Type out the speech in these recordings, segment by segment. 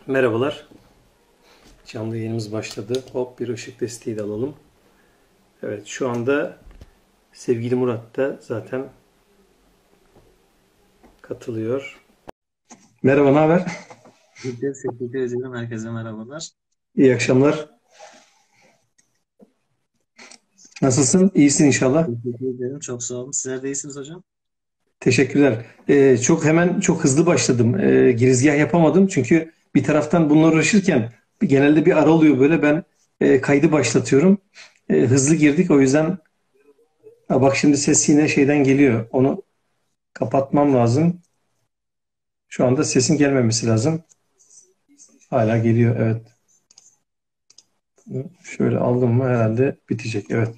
Merhabalar. Canlı yayınımız başladı. Hop bir ışık desteği de alalım. Evet şu anda sevgili Murat da zaten katılıyor. Merhaba, ne haber? Teşekkür ederim. Herkese merhabalar. İyi akşamlar. Nasılsın? İyisin inşallah. Teşekkür ederim. Çok sağ olun. Sizler de iyisiniz hocam. Teşekkürler. Çok hızlı başladım. Girizgah yapamadım çünkü bir taraftan bununla uğraşırken genelde bir ara oluyor böyle. Ben kaydı başlatıyorum. Hızlı girdik o yüzden. Ha, bak şimdi ses yine şeyden geliyor. Onu kapatmam lazım. Şu anda sesin gelmemesi lazım. Hala geliyor, evet. Şöyle aldım mı herhalde bitecek. Evet.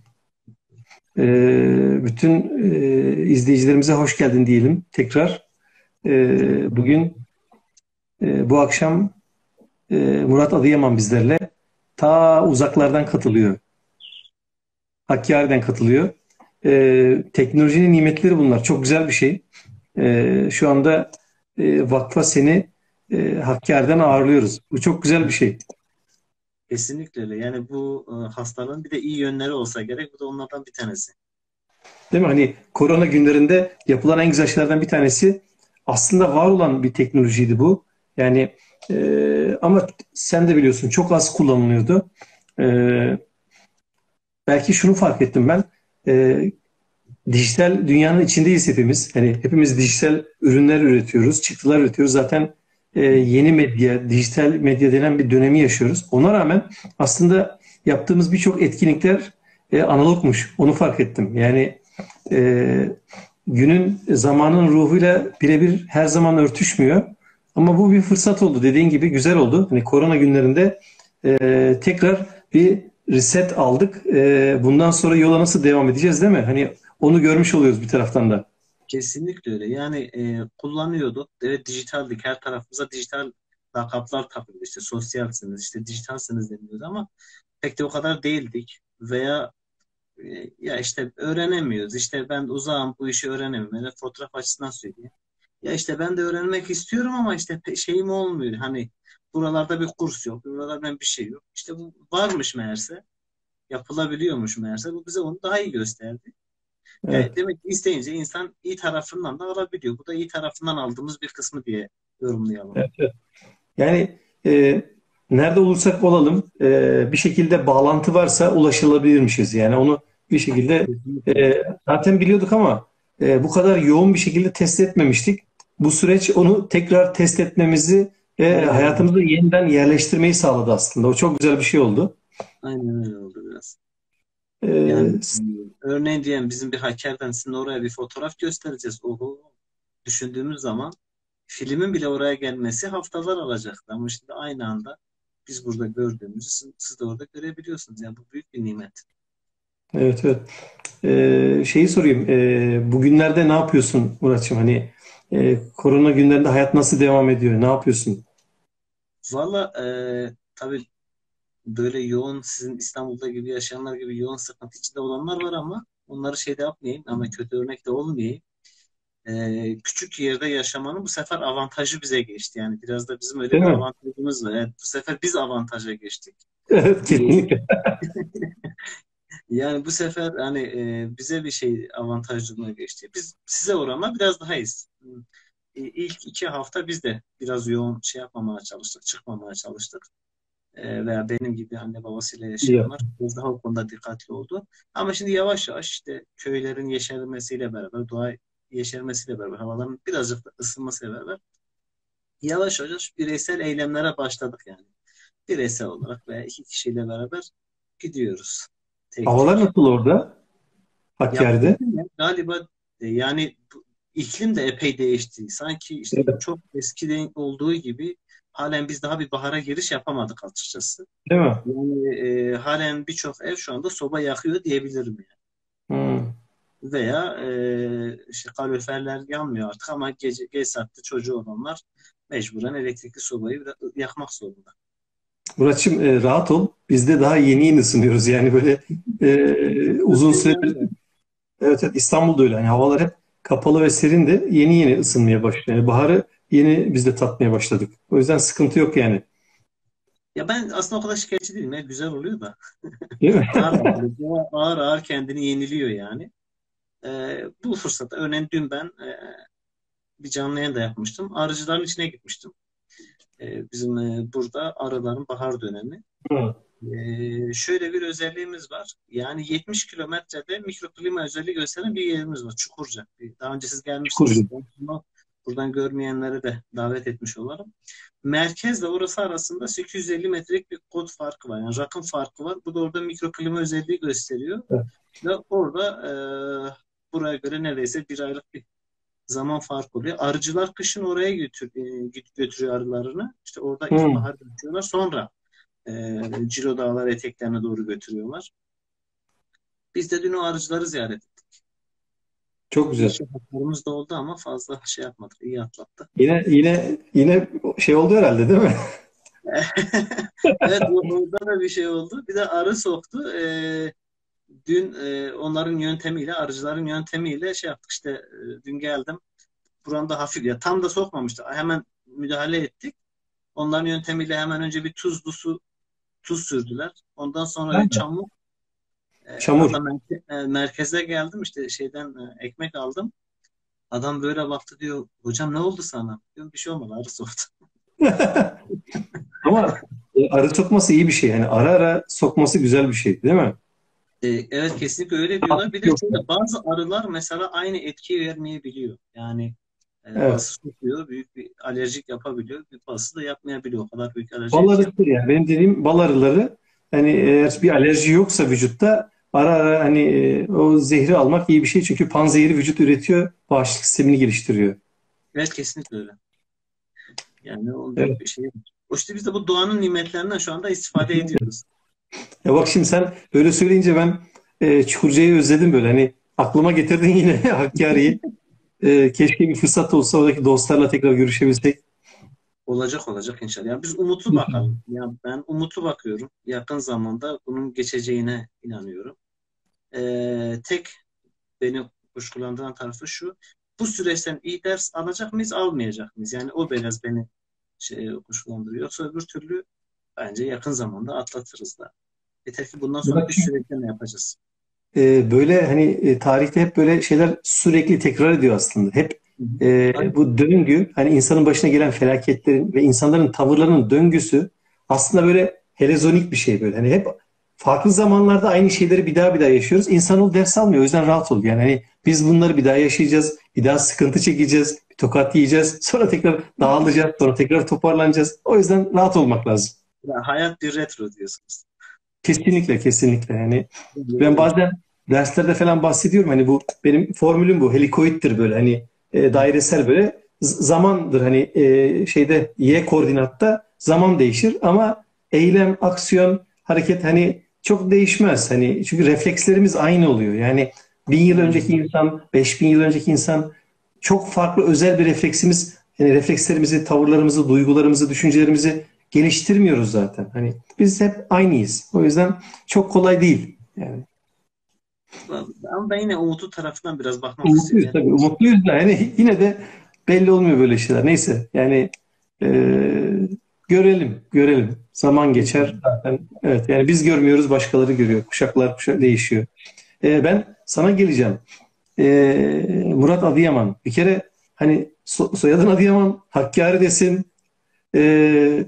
Bütün izleyicilerimize hoş geldin diyelim tekrar. Bugün bu akşam Murat Adıyaman bizlerle ta uzaklardan katılıyor. Hakkari'den katılıyor. Teknolojinin nimetleri bunlar. Çok güzel bir şey. Şu anda vakfa seni Hakkari'den ağırlıyoruz. Bu çok güzel bir şey. Kesinlikle öyle. Yani bu hastalığın bir de iyi yönleri olsa gerek. Bu da onlardan bir tanesi. Değil mi? Hani korona günlerinde yapılan en güzel şeylerden bir tanesi aslında var olan bir teknolojiydi bu. Yani ama sen de biliyorsun çok az kullanılıyordu. E, Belki şunu fark ettim ben. E, Dijital dünyanın içindeyiz hepimiz. Hani hepimiz dijital ürünler üretiyoruz, çıktılar üretiyoruz. Zaten yeni medya, dijital medya denen bir dönemi yaşıyoruz. Ona rağmen aslında yaptığımız birçok etkinlikler analogmuş. Onu fark ettim. Yani e, günün zamanın ruhuyla birebir her zaman örtüşmüyor. Ama bu bir fırsat oldu. Dediğin gibi güzel oldu. Hani korona günlerinde tekrar bir reset aldık. Bundan sonra yola nasıl devam edeceğiz, değil mi? Hani onu görmüş oluyoruz bir taraftan da. Kesinlikle öyle. Yani kullanıyorduk. Evet, dijitaldik. Her tarafımıza dijital lakaplar takıldı. İşte sosyalsiniz, işte dijitalsiniz deniliyordu ama pek de o kadar değildik. Veya ya işte öğrenemiyoruz. İşte ben uzağım, bu işi öğrenemiyorum. Yani fotoğraf açısından söyleyeyim. Ya işte ben de öğrenmek istiyorum ama işte şeyim olmuyor. Hani buralarda bir kurs yok. Buralarda bir şey yok. İşte bu varmış meğerse. Yapılabiliyormuş meğerse. Bu bize onu daha iyi gösterdi. Evet. Demek ki isteyince insan iyi tarafından da alabiliyor. Bu da iyi tarafından aldığımız bir kısmı diye yorumlayalım. Evet, evet. Yani e, nerede olursak olalım bir şekilde bağlantı varsa ulaşılabilirmişiz. Yani onu bir şekilde Kesinlikle. zaten biliyorduk ama bu kadar yoğun bir şekilde test etmemiştik. Bu süreç onu tekrar test etmemizi ve Aynen öyle. hayatımıza yeniden yerleştirmeyi sağladı aslında. O çok güzel bir şey oldu. Aynen öyle oldu biraz. Yani E, örneğin diyelim bizim bir hackerden sizin oraya bir fotoğraf göstereceğiz. Oho. Düşündüğümüz zaman filmin bile oraya gelmesi haftalar alacaktı. Ama şimdi aynı anda biz burada gördüğümüzü siz de orada görebiliyorsunuz. Yani bu büyük bir nimet. evet, evet. Şeyi sorayım. Bugünlerde ne yapıyorsun Muratçım? Hani korona günlerinde hayat nasıl devam ediyor? Ne yapıyorsun? Valla tabii böyle yoğun sizin İstanbul'da gibi yaşayanlar gibi yoğun sıkıntı içinde olanlar var ama onları şeyde yapmayayım ama kötü örnek de olmayayım. Küçük yerde yaşamanın bu sefer avantajı bize geçti. Yani biraz da bizim öyle Değil bir mi? avantajımız var. Evet, bu sefer biz avantaja geçtik. Evet, Diyelim. kesinlikle. Yani bu sefer hani bize bir şey avantajlığına geçti. Biz size oranla biraz daha iyiyiz. İlk 2 hafta biz de biraz yoğun şey yapmamaya çalıştık, çıkmamaya çalıştık. Veya benim gibi anne babasıyla İyi yaşayanlar yaptın. biraz daha o konuda dikkatli oldu. Ama şimdi yavaş yavaş işte köylerin yeşermesiyle beraber, doğa yeşermesiyle beraber, havaların birazcık da ısınmasıyla beraber yavaş yavaş bireysel eylemlere başladık yani. Bireysel olarak veya iki kişiyle beraber gidiyoruz. Tek Havalar tek. nasıl orada? Ya Hakkari'de? bugün ya galiba yani iklim de epey değişti. Sanki işte Evet. çok eskiden olduğu gibi halen biz daha bir bahara giriş yapamadık açıkçası. Değil mi? Yani halen birçok ev şu anda soba yakıyor diyebilirim yani. Hmm. Veya işte kaloriferler yanmıyor artık ama gece geç saatte çocuğu olanlar mecburen elektrikli sobayı yakmak zorunda. Muratçım, rahat ol. Biz de daha yeni yeni ısınıyoruz. Yani böyle uzun süre. Yani Evet, evet, İstanbul'da öyle. Yani havalar hep kapalı ve serin de yeni yeni ısınmaya başlıyor. Yani baharı yeni biz de tatmaya başladık. O yüzden sıkıntı yok yani. Ya ben aslında o kadar şikayetçi değilim. Ya, güzel oluyor da. Değil mi? Ağır ağır, ağır ağır kendini yeniliyor yani. Bu fırsatta örneğin dün ben bir canlı yayın da yapmıştım. Arıcıların içine gitmiştim. Bizim burada arıların bahar dönemi. Hı. Şöyle bir özelliğimiz var. Yani 70 kilometrede mikroklima özelliği gösteren bir yerimiz var. Çukurca. Daha önce siz gelmişsiniz. Çukurca. Buradan görmeyenleri de davet etmiş olalım. Merkezle orası arasında 850 metrelik bir kod farkı var. Yani rakım farkı var. Bu da orada mikroklima özelliği gösteriyor. Evet. Ve orada buraya göre neredeyse bir aylık bir zaman farkı oluyor. Arıcılar kışın oraya götürüyor arılarını. İşte orada Hı. ilkbahar götürüyorlar. Sonra Ciro Dağlar eteklerine doğru götürüyorlar. Biz de dün o arıcıları ziyaret ettik. Çok Bir güzel. iki haftalarımız da oldu ama fazla şey yapmadık. İyi atlattık. Yine şey oldu herhalde değil mi? Evet, orada da bir şey oldu. Bir de arı soktu. Dün onların yöntemiyle, arıcıların yöntemiyle şey yaptık işte dün geldim. Buramda hafif ya tam da sokmamıştı. Hemen müdahale ettik. Onların yöntemiyle hemen önce bir tuzlu su tuz sürdüler. Ondan sonra Nerede? çamur. Çamur. Hatta merkeze geldim işte şeyden ekmek aldım. Adam böyle baktı diyor. Hocam ne oldu sana? Diyorum bir şey olmadı. Arı soktu. Ama arı sokması iyi bir şey. Yani ara ara sokması güzel bir şey, değil mi? Evet, kesinlikle öyle diyorlar. Hafif Bir de yoksa. şöyle bazı arılar mesela aynı etkiyi vermeyebiliyor. Yani Evet. bazı tutuyor, büyük bir alerjik yapabiliyor. Bir bazısı da yapmayabiliyor. O kadar büyük alerji Bal etki arısı yapmıyor. yani. Benim dediğim bal arıları, hani eğer bir alerji yoksa vücutta ara ara hani o zehri almak iyi bir şey. Çünkü panzehiri vücut üretiyor. Bağışıklık sistemini geliştiriyor. Evet, kesinlikle öyle. Yani o Evet. büyük bir şey. O işte biz de bu doğanın nimetlerinden şu anda istifade ediyoruz. Ya bak şimdi sen öyle söyleyince ben Çukurca'yı özledim böyle. Hani aklıma getirdin yine Hakkari'yi. Keşke bir fırsat olsa oradaki dostlarla tekrar görüşebilsek. Olacak olacak inşallah. Yani biz umutlu bakalım. Ya ben umutlu bakıyorum. Yakın zamanda bunun geçeceğine inanıyorum. Tek beni kuşkulandıran tarafı şu. Bu süreçten iyi ders alacak mıyız, almayacak mıyız? Yani o biraz beni kuşkulandırıyor. Yoksa öbür türlü bence yakın zamanda atlatırız da. Yeter ki bundan Bak sonraki süreçte ne yapacağız? böyle hani tarihte hep böyle şeyler sürekli tekrar ediyor aslında. Hep Hı hı. Aynen. bu döngü, hani insanın başına gelen felaketlerin ve insanların tavırlarının döngüsü aslında böyle helezonik bir şey böyle. Hani hep farklı zamanlarda aynı şeyleri bir daha bir daha yaşıyoruz. İnsanoğlu ders almıyor. O yüzden rahat ol. Yani hani biz bunları bir daha yaşayacağız. Bir daha sıkıntı çekeceğiz. Bir tokat yiyeceğiz. Sonra tekrar dağılacağız. Sonra tekrar toparlanacağız. O yüzden rahat olmak lazım. Ya, hayat bir retro diyorsunuz. Kesinlikle, kesinlikle. Yani ben Öyle. bazen derslerde falan bahsediyorum. Hani bu benim formülüm bu. Helikoiddir böyle. Hani dairesel böyle zamandır. Hani şeyde y koordinatta zaman değişir ama eylem, aksiyon, hareket hani çok değişmez. Hani çünkü reflekslerimiz aynı oluyor. Yani 1.000 yıl önceki Aynen. insan, 5.000 yıl önceki insan çok farklı özel bir refleksimiz, yani reflekslerimizi, tavırlarımızı, duygularımızı, düşüncelerimizi geliştirmiyoruz zaten. Hani biz hep aynıyız. O yüzden çok kolay değil. Yani Ama ben yine umutlu tarafından biraz bakmak istiyorum. umutluyuz Yani tabii. Umutluyuz da yani yine de belli olmuyor böyle şeyler. Neyse yani e, görelim, görelim. Zaman geçer zaten. Evet yani biz görmüyoruz, başkaları görüyor. Kuşaklar değişiyor. Ben sana geleceğim. Murat Adıyaman. Bir kere hani soyadın Adıyaman, Hakkari desin. E,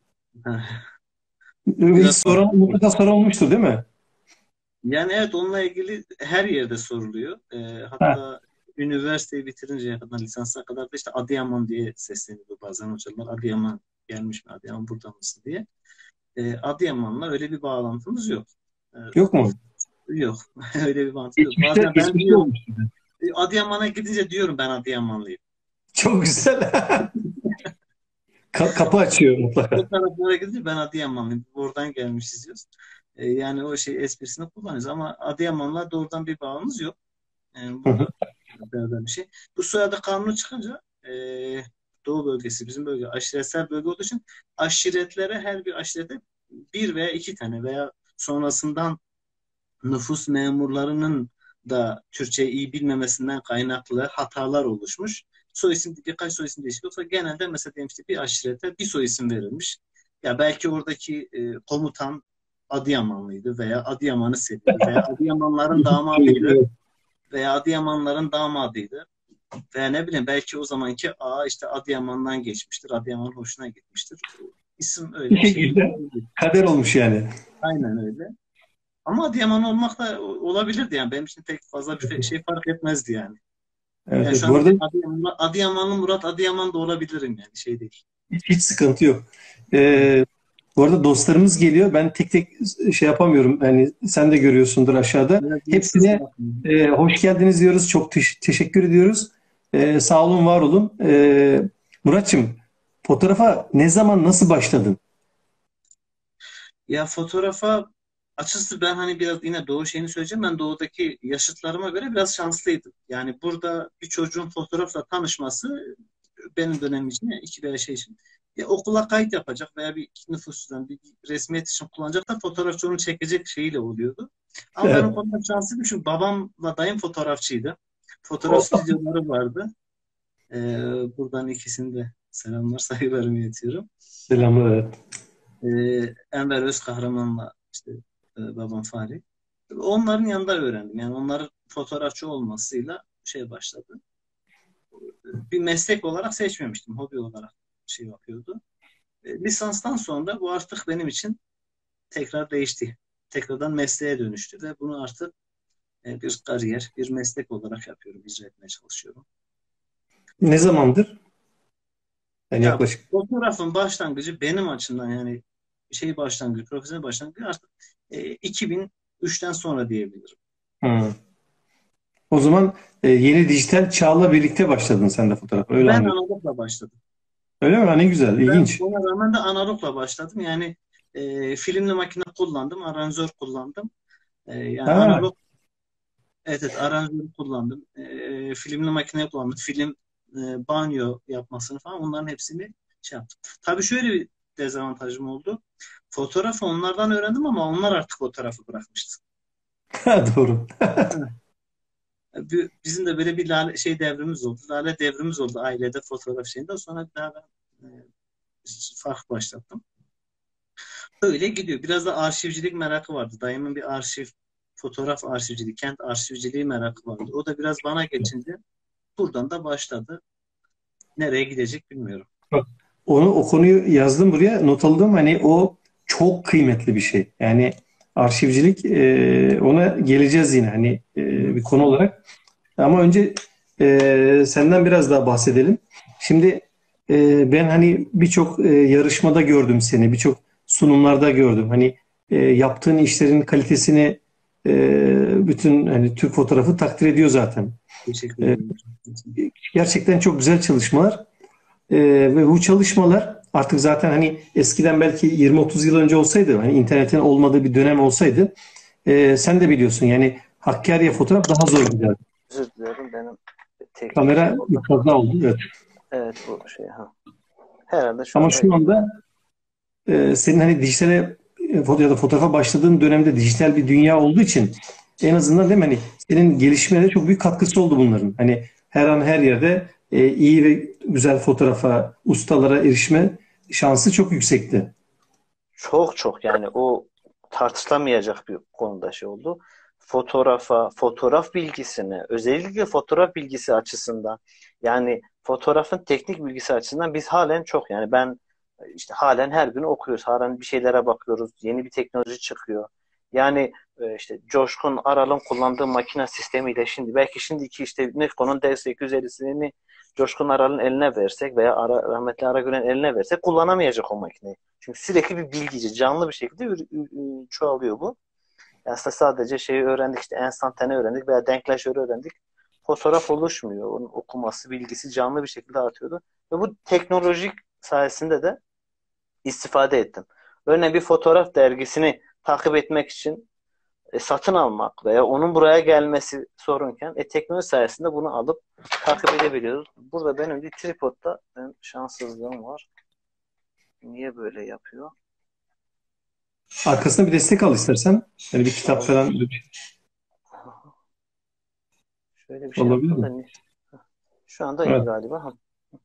hiç biraz farklı. soran, mutlaka soran olmuştur değil mi? Yani evet, onunla ilgili her yerde soruluyor. Ha, Hatta üniversiteyi bitirinceye kadar, lisansa kadar da işte Adıyaman diye sesleniyordu bazen hocalar. Adıyaman gelmiş mi? Adıyaman burada mısın diye. Adıyaman'la öyle bir bağlantımız yok. Ee, yok mu? Yok. Öyle bir bağlantı yok. Geçmişte, Bazen ben geçmişte diyorum olmuştur. Adıyaman'a gidince diyorum ben Adıyamanlıyım. Çok güzel. Kapı açıyor mutlaka. O taraflara gidince ben Adıyamanlıyım. Oradan gelmişiz diyoruz. Yani o şey esprisini kullanıyoruz ama Adıyaman'la doğrudan bir bağımız yok. Yani Hı hı. burada beraber bir şey. Bu soyadı kanunu çıkınca Doğu bölgesi, bizim bölge aşiretsel bölge olduğu için aşiretlere, her bir aşirete bir veya iki tane veya sonrasından nüfus memurlarının da Türkçe iyi bilmemesinden kaynaklı hatalar oluşmuş. soy isim, birkaç soy isim değişik olsa genelde mesela diyelim işte bir aşirete bir soy isim verilmiş. Ya belki oradaki komutan Adıyamanlıydı veya Adıyaman'ı seviyordu veya Adıyamanların damadıydı Evet, veya Adıyamanların damadıydı. Veya ne bileyim belki o zamanki A işte Adıyaman'dan geçmiştir. Adıyaman hoşuna gitmiştir. İsim bir öyle şey şekilde olabilir. kader olmuş yani. Aynen öyle. Ama Adıyaman olmak da olabilirdi yani. Benim için pek fazla bir şey fark etmezdi yani. Evet, Yani evet. şu Bu anda arada Adıyamanlı Murat Adıyaman da olabilirim yani şey değil. hiç sıkıntı yok. Aynen. Bu arada dostlarımız geliyor. Ben tek tek şey yapamıyorum. Yani sen de görüyorsundur aşağıda. Biraz ıssız Hepsine bırakmayayım. hoş geldiniz diyoruz. Çok teşekkür ediyoruz. Sağ olun, var olun. Muratçım, fotoğrafa ne zaman, nasıl başladın? Ya fotoğrafa açıkçası ben hani biraz yine doğu şeyini söyleyeceğim. Ben doğudaki yaşıtlarıma göre biraz şanslıydım. Yani burada bir çocuğun fotoğrafla tanışması benim dönemim için yani iki veya şey için. Ya okula kayıt yapacak veya bir nüfus cüzdanı, bir resmiyet için kullanacak da fotoğrafçı onu çekecek şeyle oluyordu. Ama ben o Evet. konuda şanslıydım çünkü babamla dayım fotoğrafçıydı. Fotoğraf stüdyoları vardı. Buradan ikisini de selamlar, saygılarımı iletiyorum. Selamlar. Evet. Enver Özkahraman'la işte babam Fahri. Onların yanında öğrendim. Yani onların fotoğrafçı olmasıyla şey başladı. Bir meslek olarak seçmemiştim. Hobi olarak şey yapıyordu. Lisanstan sonra bu artık benim için tekrar değişti. Tekrardan mesleğe dönüştü ve bunu artık bir kariyer, bir meslek olarak yapıyorum, icra etmeye çalışıyorum. Ne zamandır? Yani Ya yaklaşık. fotoğrafın başlangıcı benim açımdan yani şey başlangıcı, profesyonel başlangıcı artık 2003'ten sonra diyebilirim. Hı. O zaman yeni dijital çağla birlikte başladın sen de fotoğrafa. Öyle Ben anlıyorum. analogla başladım. Öyle mi? Ha, ne güzel, Ben ilginç. ona rağmen de analogla başladım. Yani filmli makine kullandım, aranjör kullandım. Yani Ha, analog, evet, evet aranjör kullandım. Filmli makine kullandım. Film banyo yapmasını falan onların hepsini şey yaptım. Tabii şöyle bir dezavantajım oldu. Fotoğrafı onlardan öğrendim ama onlar artık fotoğrafı bırakmıştı. doğru. Bizim de böyle bir lale, şey devrimiz oldu. Lale devrimiz oldu ailede fotoğraf şeyinde. Sonra bir daha ben fark başlattım. Öyle gidiyor. Biraz da arşivcilik merakı vardı. Dayımın bir arşiv, fotoğraf arşivciliği, kent arşivciliği merakı vardı. O da biraz bana geçince buradan da başladı. Nereye gidecek bilmiyorum. Bak, o konuyu yazdım buraya, not aldım. Hani o çok kıymetli bir şey. Yani arşivcilik, ona geleceğiz yine hani Hı hı. bir konu olarak. Ama önce senden biraz daha bahsedelim. Şimdi ben hani birçok yarışmada gördüm seni, birçok sunumlarda gördüm. Hani yaptığın işlerin kalitesini bütün hani Türk fotoğrafı takdir ediyor zaten. Teşekkür E, ederim. Gerçekten çok güzel çalışmalar. Ve bu çalışmalar artık zaten hani eskiden belki 20-30 yıl önce olsaydı, hani internetin olmadığı bir dönem olsaydı, sen de biliyorsun yani Hakkari'ye fotoğraf daha zor giderdi. Özür diliyorum, benim teknik şey Kamera bir oldu. kaza oldu. Evet. Evet, bu şey ha. Herhalde şu Ama anda şu iyi. anda senin hani dijitale ya da fotoğrafa başladığın dönemde dijital bir dünya olduğu için en azından değil mi hani senin gelişmene çok büyük katkısı oldu bunların. Hani her an her yerde iyi ve güzel fotoğrafa, ustalara erişme şansı çok yüksekti. Çok çok, yani o tartışılamayacak bir konuda şey oldu. Fotoğrafa, fotoğraf bilgisine, özellikle fotoğraf bilgisi açısından, yani fotoğrafın teknik bilgisi açısından biz halen çok, yani ben işte halen her gün okuyoruz, halen bir şeylere bakıyoruz, yeni bir teknoloji çıkıyor. Yani işte Coşkun Aral'ın kullandığı makine sistemiyle şimdi belki şimdiki işte Nikon'un D850'sini Coşkun Aral'ın eline versek veya rahmetli Aragüler'in eline versek kullanamayacak o makineyi. Çünkü sürekli bir bilgici, canlı bir şekilde çoğalıyor bu. Aslında sadece şeyi öğrendik, işte enstantane öğrendik veya denkleşörü öğrendik. Fotoğraf oluşmuyor. Onun okuması, bilgisi canlı bir şekilde artıyordu. Ve bu teknolojik sayesinde de istifade ettim. Örneğin bir fotoğraf dergisini takip etmek için satın almak veya onun buraya gelmesi sorunken teknoloji sayesinde bunu alıp takip edebiliyoruz. Burada benim bir tripodda benim şanssızlığım var. Niye böyle yapıyor? Arkasına bir destek al istersen. Yani bir kitap falan Aldım. öyle bir şey Şöyle bir şey olabilir yaptım da mi? ne? Şu anda iyi Evet. galiba. Ha.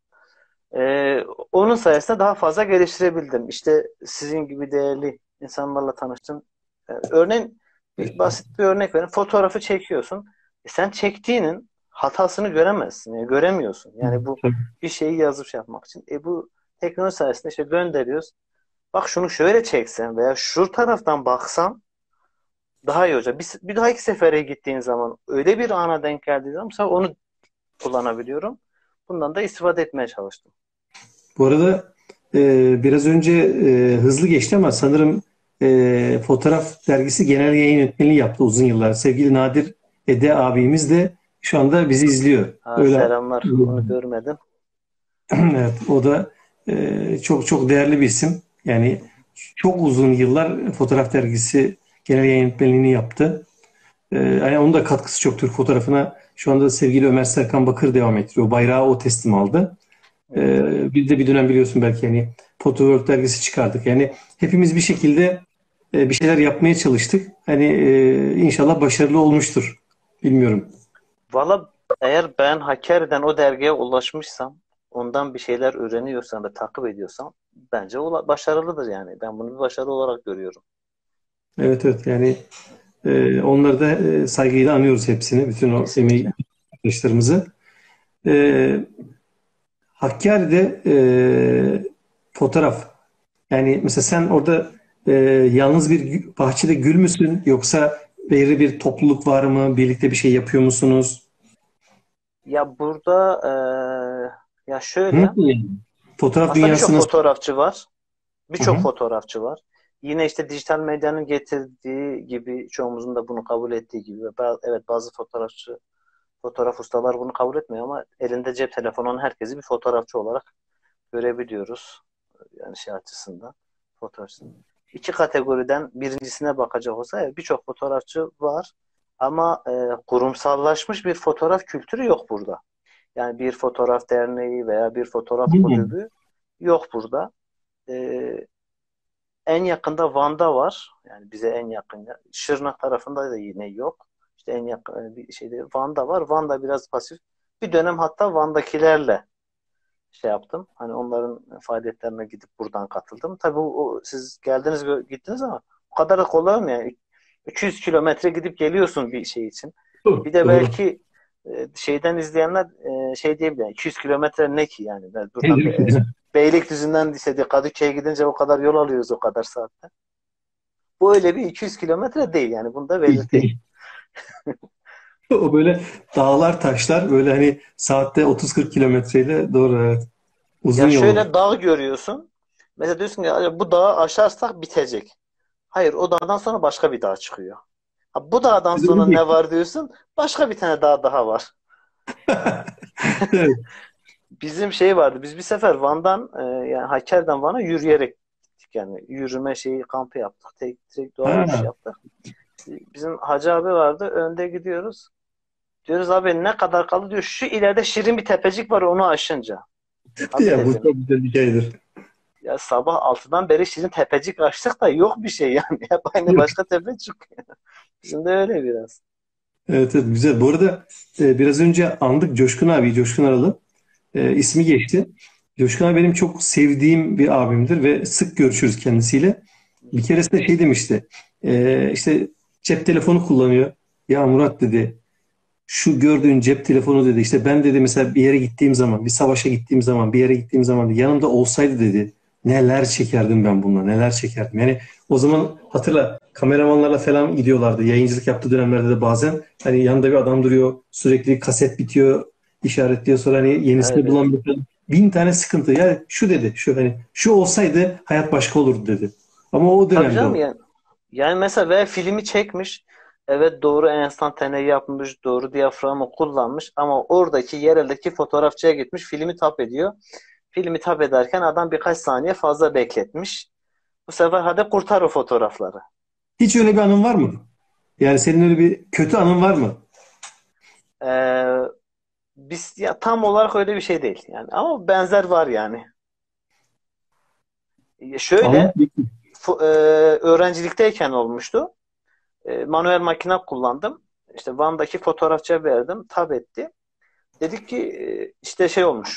Onun sayesinde daha fazla geliştirebildim. İşte sizin gibi değerli insanlarla tanıştım. Örneğin basit bir örnek verin. Fotoğrafı çekiyorsun. Sen çektiğinin hatasını göremezsin. Yani göremiyorsun. Yani bu Tabii. bir şeyi yazıp şey yapmak için. Bu teknoloji sayesinde işte gönderiyoruz. Bak şunu şöyle çeksen veya şu taraftan baksan daha iyi olacak. Bir dahaki sefere gittiğin zaman öyle bir ana denk geldiği zaman mesela onu kullanabiliyorum. Bundan da istifade etmeye çalıştım. Bu arada biraz önce hızlı geçti ama sanırım Fotoğraf Dergisi Genel Yayın Yönetmeliği yaptı uzun yıllar. Sevgili Nadir Ede abimiz de şu anda bizi izliyor. Ha, Öyle. selamlar. Onu görmedim. Evet, o da çok çok değerli bir isim. Yani çok uzun yıllar Fotoğraf Dergisi Genel Yayın Yönetmeliğini yaptı. Yani onun da katkısı çok Türk fotoğrafına. Şu anda sevgili Ömer Serkan Bakır devam ettiriyor. Bayrağı o teslim aldı. Evet. Bir de bir dönem biliyorsun belki yani Fotoworld dergisi çıkardık. Yani hepimiz bir şekilde bir şeyler yapmaya çalıştık. Hani inşallah başarılı olmuştur. Bilmiyorum. Valla eğer ben Hakkari'den o dergiye ulaşmışsam, ondan bir şeyler öğreniyorsam ve takip ediyorsam bence başarılıdır yani. Ben bunu bir başarı olarak görüyorum. Evet, evet, yani onları da saygıyla anıyoruz hepsini. Bütün o emeği Kesinlikle. arkadaşlarımızı. E, Hakkari'de fotoğraf. Yani mesela sen orada yalnız bir bahçede gül müsün? Yoksa belirli bir topluluk var mı? Birlikte bir şey yapıyor musunuz? Ya burada ya şöyle Nasıl yani? Fotoğraf aslında birçok dünyası nasıl? fotoğrafçı var. Hı Birçok hı. fotoğrafçı var. Yine işte dijital medyanın getirdiği gibi çoğumuzun da bunu kabul ettiği gibi evet bazı fotoğraf ustalar bunu kabul etmiyor ama elinde cep telefonu olan herkesi bir fotoğrafçı olarak görebiliyoruz. Yani şey açısından fotoğrafçı. İki kategoriden birincisine bakacak olsa evet, birçok fotoğrafçı var ama kurumsallaşmış bir fotoğraf kültürü yok burada. Yani bir fotoğraf derneği veya bir fotoğraf Hmm. kulübü yok burada. E, En yakında Van'da var. Yani bize en yakın. Şırnak tarafında da yine yok. İşte en yakın bir şeyde Van'da var. Van'da biraz pasif. Bir dönem hatta Van'dakilerle şey yaptım. Hani onların faaliyetlerine gidip buradan katıldım. Tabii siz geldiniz gittiniz ama o kadar da kolay mı yani? 200 kilometre gidip geliyorsun bir şey için. Doğru. Bir de Doğru. belki şeyden izleyenler şey diyebilir. 200 kilometre ne ki yani? Ben buradan Beylikdüzü'nden ise de Kadıköy'e gidince o kadar yol alıyoruz o kadar saatte. Bu öyle bir 200 kilometre değil yani bunu da Değil, belirteyim. değil. O böyle dağlar taşlar böyle hani saatte 30-40 kilometreyle doğru, evet. Uzun Ya yol var. şöyle dağ görüyorsun. Mesela diyorsun ki "Ya bu dağı aşarsak bitecek." Hayır o dağdan sonra başka bir dağ çıkıyor. Ha, bu dağdan sonra ne var diyorsun? Başka bir tane dağ daha var. Evet. Bizim şey vardı. Biz bir sefer Van'dan yani Hakkari'den Van'a yürüyerek gittik. Yani yürüme şeyi kampı yaptık. Tek doğa yürüyüş Ha, yaptık. Bizim Hacı abi vardı. Önde gidiyoruz. Diyoruz abi ne kadar kaldı diyor. Şu ileride şirin bir tepecik var onu aşınca. Abi ya bu dedim. çok güzel bir şeydir. Ya sabah 6'dan beri şirin tepecik açtık da yok bir şey yani. Hep aynı Yok. başka tepe çıkıyor. Bizim de öyle biraz. Evet, evet, güzel. Bu arada biraz önce andık Coşkun abi, Coşkun Aralı. İsmi geçti. Coşkun abi benim çok sevdiğim bir abimdir ve sık görüşürüz kendisiyle. Bir keresinde şey demişti. İşte cep telefonu kullanıyor. Ya Murat dedi, şu gördüğün cep telefonu dedi. İşte ben dedi mesela bir yere gittiğim zaman, bir savaşa gittiğim zaman, bir yere gittiğim zaman yanımda olsaydı dedi. Neler çekerdim ben bununla, neler çekerdim. Yani o zaman hatırla kameramanlarla falan gidiyorlardı. Yayıncılık yaptığı dönemlerde de bazen hani yanında bir adam duruyor. Sürekli kaset bitiyor, işaretliyor sonra hani yenisini Evet. bulamıyor falan. Bin tane sıkıntı. Yani şu dedi, şu hani şu olsaydı hayat başka olurdu dedi. Ama o Tabii dönemde canım o. yani mesela ve filmi çekmiş. Evet doğru enstantaneyi yapmış. Doğru diyaframı kullanmış. Ama oradaki yereldeki fotoğrafçıya gitmiş. Filmi tap ediyor. Filmi tap ederken adam birkaç saniye fazla bekletmiş. Bu sefer hadi kurtar o fotoğrafları. Hiç öyle bir anın var mı? Yani senin öyle bir kötü anın var mı? Ee, Biz ya tam olarak öyle bir şey değil yani ama benzer var yani. Anlat. Şöyle öğrencilikteyken olmuştu. Manuel makine kullandım. İşte Van'daki fotoğrafçıya verdim. Tab etti. Dedik ki işte şey olmuş.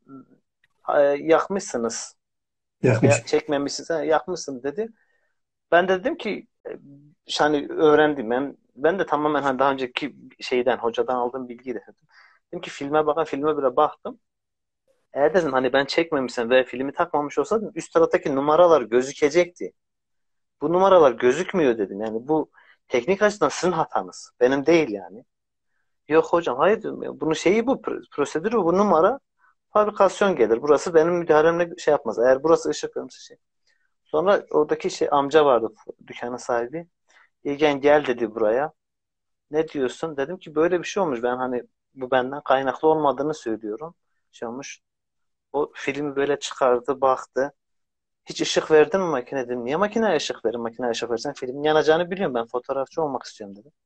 Yakmışsınız veya Yakmış. çekmemişsiniz. Yakmışsın dedi. Ben de dedim ki hani öğrendim. Ben de tamamen hani daha önceki şeyden, hocadan aldığım bilgiyi de dedim. Dedim ki filme bile baktım. Eğer dedim hani ben çekmemişsem veya filmi takmamış olsaydım üst taraftaki numaralar gözükecekti. Bu numaralar gözükmüyor dedim. Yani bu teknik açıdan sizin hatanız. Benim değil yani. Yok hocam hayır dedim ya. Bunun şeyi bu prosedürü bu numara fabrikasyon gelir. Burası benim müdahalemle şey yapmaz. Eğer burası ışık yanısı şey. Sonra oradaki şey amca vardı dükkanın sahibi. İlgen gel dedi buraya. Ne diyorsun? Dedim ki böyle bir şey olmuş. Ben hani bu benden kaynaklı olmadığını söylüyorum. Şey olmuş. O filmi böyle çıkardı, baktı. Hiç ışık verdin mi makine dedim. Niye makineye ışık verin? Makineye ışık versen filmin yanacağını biliyorum. Ben fotoğrafçı olmak istiyorum dedi.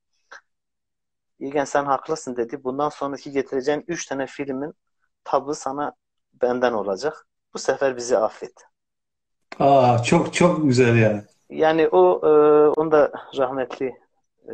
İlgen sen haklısın dedi. Bundan sonraki getireceğin 3 tane filmin tabii sana benden olacak. Bu sefer bizi affet. Aa, çok çok güzel ya. Yani onu da rahmetli e,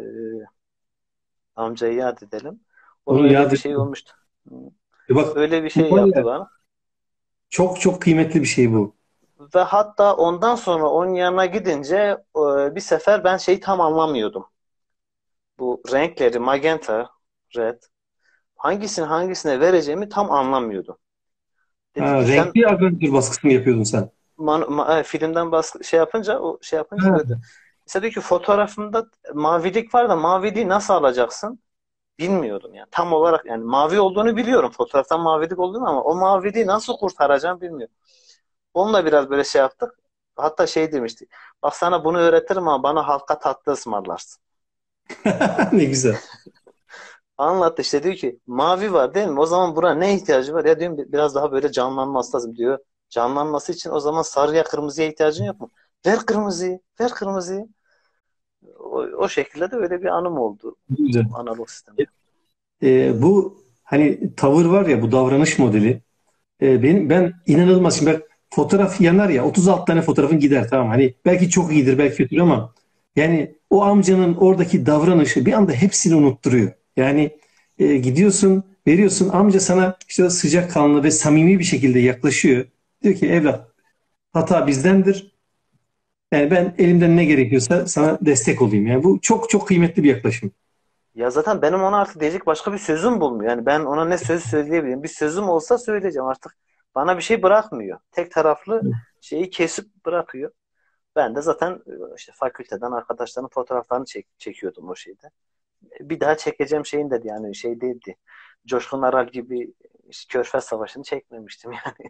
amcayı yad edelim. Onun Onu öyle yad bir şey ettim. olmuştu. Bak, Öyle bir bu şey var yaptı ya, bana. çok çok kıymetli bir şey bu. Ve hatta ondan sonra onun yanına gidince bir sefer ben şeyi tam anlamıyordum. Bu renkleri magenta, red hangisine vereceğimi tam anlamıyordu. Dedi Ha, ki sen renkli aviatör baskısı mı yapıyordun sen? filmden şey yapınca o şey yapınca Ha, öyle. Mesela diyor ki fotoğrafında mavilik var da maviliği nasıl alacaksın? Bilmiyordum yani. Tam olarak yani mavi olduğunu biliyorum. Fotoğraftan mavilik olduğunu ama o maviliği nasıl kurtaracağım bilmiyorum. Onunla biraz böyle şey yaptık. Hatta şey demişti. Bak sana bunu öğretirim ama bana halka tatlı ısmarlarsın. ne güzel. Anlattı işte diyor ki mavi var değil mi? O zaman buna ne ihtiyacı var? Ya diyorum biraz daha böyle canlanması lazım diyor. Canlanması için o zaman sarıya kırmızıya ihtiyacın yok mu? Ver kırmızıyı, ver kırmızıyı. O şekilde de öyle bir anım oldu Ne güzel. analog sistemde. Bu hani tavır var ya, bu davranış modeli. Ben inanılmaz. Şimdi bak, fotoğraf yanar ya, 36 tane fotoğrafın gider, tamam. Hani belki çok iyidir, belki kötüdür ama yani o amcanın oradaki davranışı bir anda hepsini unutturuyor. Yani gidiyorsun, veriyorsun, amca sana işte sıcakkanlı ve samimi bir şekilde yaklaşıyor. Diyor ki evlat, hata bizdendir. Yani ben elimden ne gerekiyorsa sana destek olayım. Yani bu çok çok kıymetli bir yaklaşım. Ya zaten benim ona artık diyecek başka bir sözüm bulmuyor. Yani ben ona ne söz söyleyebilirim? Bir sözüm olsa söyleyeceğim artık. Bana bir şey bırakmıyor. Tek taraflı şeyi kesip bırakıyor. Ben de zaten işte fakülteden arkadaşların fotoğraflarını çekiyordum o şeyde. Bir daha çekeceğim şeyin dedi yani şey değildi. Coşkun Aral gibi işte Körfez Savaşı'nı çekmemiştim yani.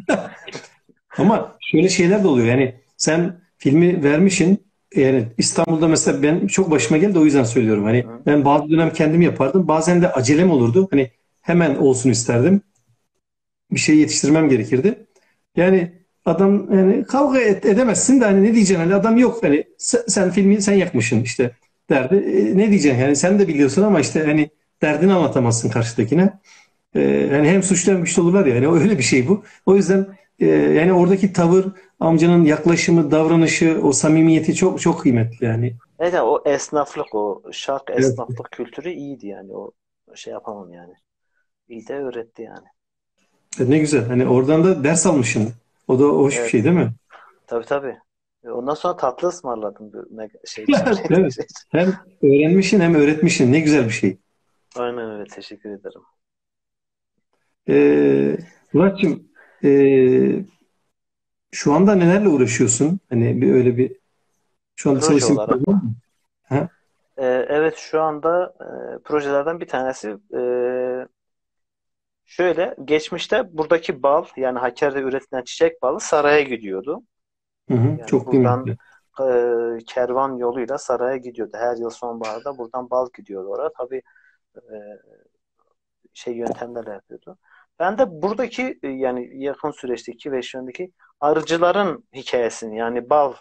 Ama şöyle şeyler de oluyor. Yani sen filmi vermişsin. Yani İstanbul'da mesela ben çok başıma geldi, o yüzden söylüyorum. Hani Hı. ben bazı dönem kendim yapardım. Bazen de acelem olurdu. Hani hemen olsun isterdim. Bir şey yetiştirmem gerekirdi. Yani adam, yani kavga edemezsin de hani ne diyeceksin, hani adam yok, hani sen filmi sen yakmışsın işte derdi. Ne diyeceksin yani, sen de biliyorsun ama işte hani derdini anlatamazsın karşıdakine. Yani hem suçlu hem güçlü olurlar ya. Yani öyle bir şey bu. O yüzden yani oradaki tavır, amcanın yaklaşımı, davranışı, o samimiyeti çok çok kıymetli yani. Evet yani o esnaflık o şark Evet. esnaflık kültürü iyiydi yani o şey yapamam yani. İyi de öğretti yani. Ne güzel. Hani oradan da ders almışsın. O da hoş bir Evet. şey değil mi? Tabii tabii. Ondan sonra tatlı ısmarladım bu şey için. Evet. Hem öğrenmişsin hem öğretmişsin. Ne güzel bir şey. Aynen öyle. Teşekkür ederim. Muratçım, e, şu anda nelerle uğraşıyorsun? Hani bir öyle bir, şu anda Proje çalıştığın bir olarak proje var mı? mı? Ha? Evet şu anda projelerden bir tanesi şöyle geçmişte buradaki bal yani Hakkari'de üretilen çiçek balı saraya gidiyordu. Hı hı, Yani çok buradan kıymetli. kervan yoluyla saraya gidiyordu. Her yıl sonbaharda buradan bal gidiyordu oraya. Tabii e, şey yöntemlerle yapıyordu. Ben de buradaki yani yakın süreçteki 2-5 yılındaki arıcıların hikayesini yani bal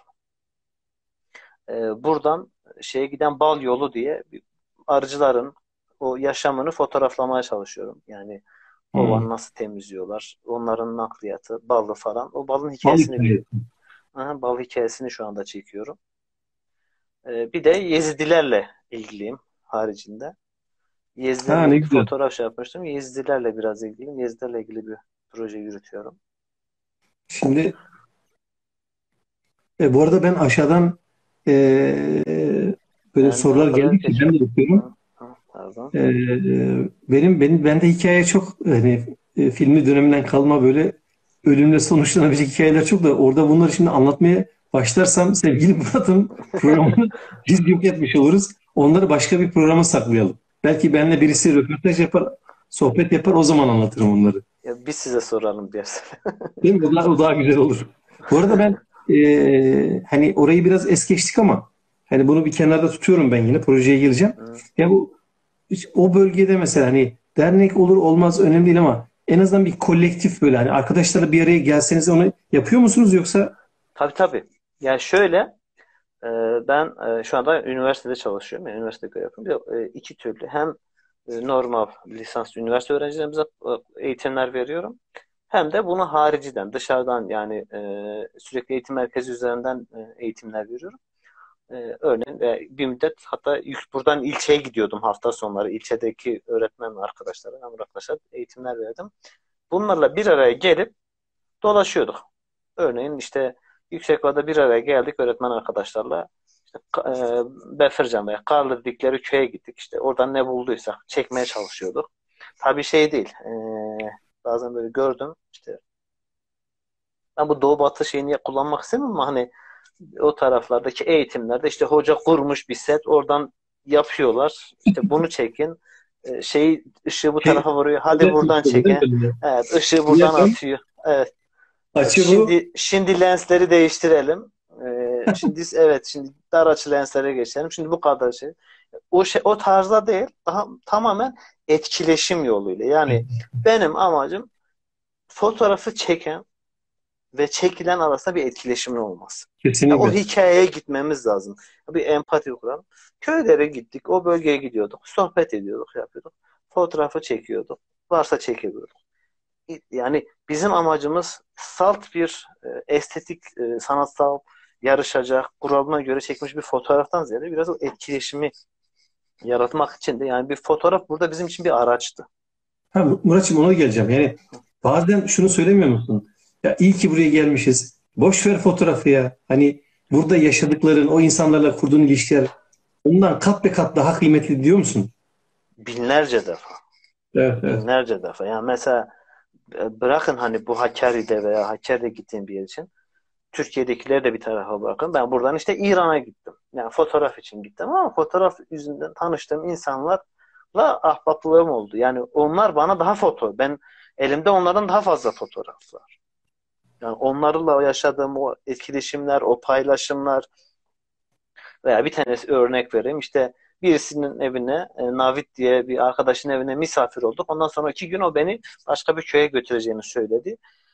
buradan şeye giden bal yolu diye arıcıların o yaşamını fotoğraflamaya çalışıyorum. Yani kovanı Hı. nasıl temizliyorlar, onların nakliyatı, balı falan. O balın Bal hikayesini bir hikayesi. bal hikayesini şu anda çekiyorum. Bir de Yezidilerle ilgiliyim haricinde. Ha, Yezilerle ne ilgili güzel. fotoğraf şey yapmıştım. Yezilerle biraz ilgiliyim. Yezilerle ilgili bir proje yürütüyorum. Şimdi bu arada ben aşağıdan e, böyle Ben o sorular kadar geldikçe geç. ben de bakıyorum. Hı, hı, pardon. E, bende hikaye çok, hani filmi döneminden kalma böyle ölümle sonuçlanabilecek hikayeler çok da orada bunları şimdi anlatmaya başlarsam sevgili Murat'ın programını biz yok etmiş oluruz. Onları başka bir programa saklayalım. Belki benimle birisi röportaj yapar, sohbet yapar, o zaman anlatırım onları. Ya biz size soralım diyorsun. Değil mi? O daha güzel olur. Bu arada ben hani orayı biraz es geçtik ama hani bunu bir kenarda tutuyorum, ben yine projeye gireceğim. Hı. Ya o bölgede mesela hani dernek olur olmaz önemli değil ama en azından bir kolektif, böyle hani arkadaşlarla bir araya gelseniz onu yapıyor musunuz yoksa? Tabii tabii. Yani şöyle e, ben şu anda üniversitede çalışıyorum. Yani üniversitede görev yapıyorum. Bir de, iki türlü. Hem normal lisans üniversite öğrencilerimize eğitimler veriyorum. Hem de bunu hariciden, dışarıdan yani sürekli eğitim merkezi üzerinden eğitimler veriyorum. Örneğin bir müddet hatta buradan ilçeye gidiyordum hafta sonları. İlçedeki öğretmen arkadaşlara, memur arkadaşlara eğitimler verdim. Bunlarla bir araya gelip dolaşıyorduk. Örneğin işte Yüksekova'da bir araya geldik öğretmen arkadaşlarla. İşte, Befircan veya Karlı dedikleri köye gittik. İşte oradan ne bulduysak çekmeye çalışıyorduk. Tabii şey değil. Bazen böyle gördüm. İşte ben bu doğu batı şeyini kullanmak istemiyorum ama hani o taraflardaki eğitimlerde işte hoca kurmuş bir set oradan yapıyorlar. İşte bunu çekin. Işığı bu Şey, tarafa vuruyor. Hadi özel buradan çalışıyorum, değil çekin. mi böyle? Evet, ışığı Bir buradan yerden atıyor. Evet. açı bu. Şimdi lensleri değiştirelim. Şimdi dar açı lenslere geçelim. Şimdi bu kadar şey. O tarzda değil. Daha tamamen etkileşim yoluyla. Yani benim amacım fotoğrafı çeken ve çekilen arasında bir etkileşimin olması. Ya o Kesinlikle. hikayeye gitmemiz lazım. Bir empati kuralım. Köylere gittik, o bölgeye gidiyorduk, sohbet ediyorduk, yapıyorduk. Fotoğrafı çekiyorduk. Varsa çekiyorduk. Yani bizim amacımız salt bir estetik, sanatsal yarışacak, kuralına göre çekmiş bir fotoğraftan ziyade biraz o etkileşimi yaratmak için de yani bir fotoğraf burada bizim için bir araçtı. Ha, Muratçım, ona geleceğim. Yani bazen şunu söylemiyor musun? Ya iyi ki buraya gelmişiz. Boş ver fotoğrafı ya. Hani burada yaşadıkların, o insanlarla kurduğun ilişkiler ondan kat be kat daha kıymetli diyor musun? Binlerce defa. Evet, evet. Binlerce defa. Yani mesela bırakın hani bu Hakkari'de veya Hakkari'de gittiğim bir yer için. Türkiye'dekileri de bir tarafa bırakın. Ben buradan işte İran'a gittim. Yani fotoğraf için gittim ama fotoğraf yüzünden tanıştığım insanlarla ahbaplığım oldu. Yani onlar bana daha ben elimde onların daha fazla fotoğraf var. Yani onlarla yaşadığım o etkileşimler, o paylaşımlar veya bir tanesi örnek vereyim. İşte birisinin evine, Navit diye bir arkadaşın evine misafir olduk. Ondan sonra 2 gün o beni başka bir köye götüreceğini söyledi.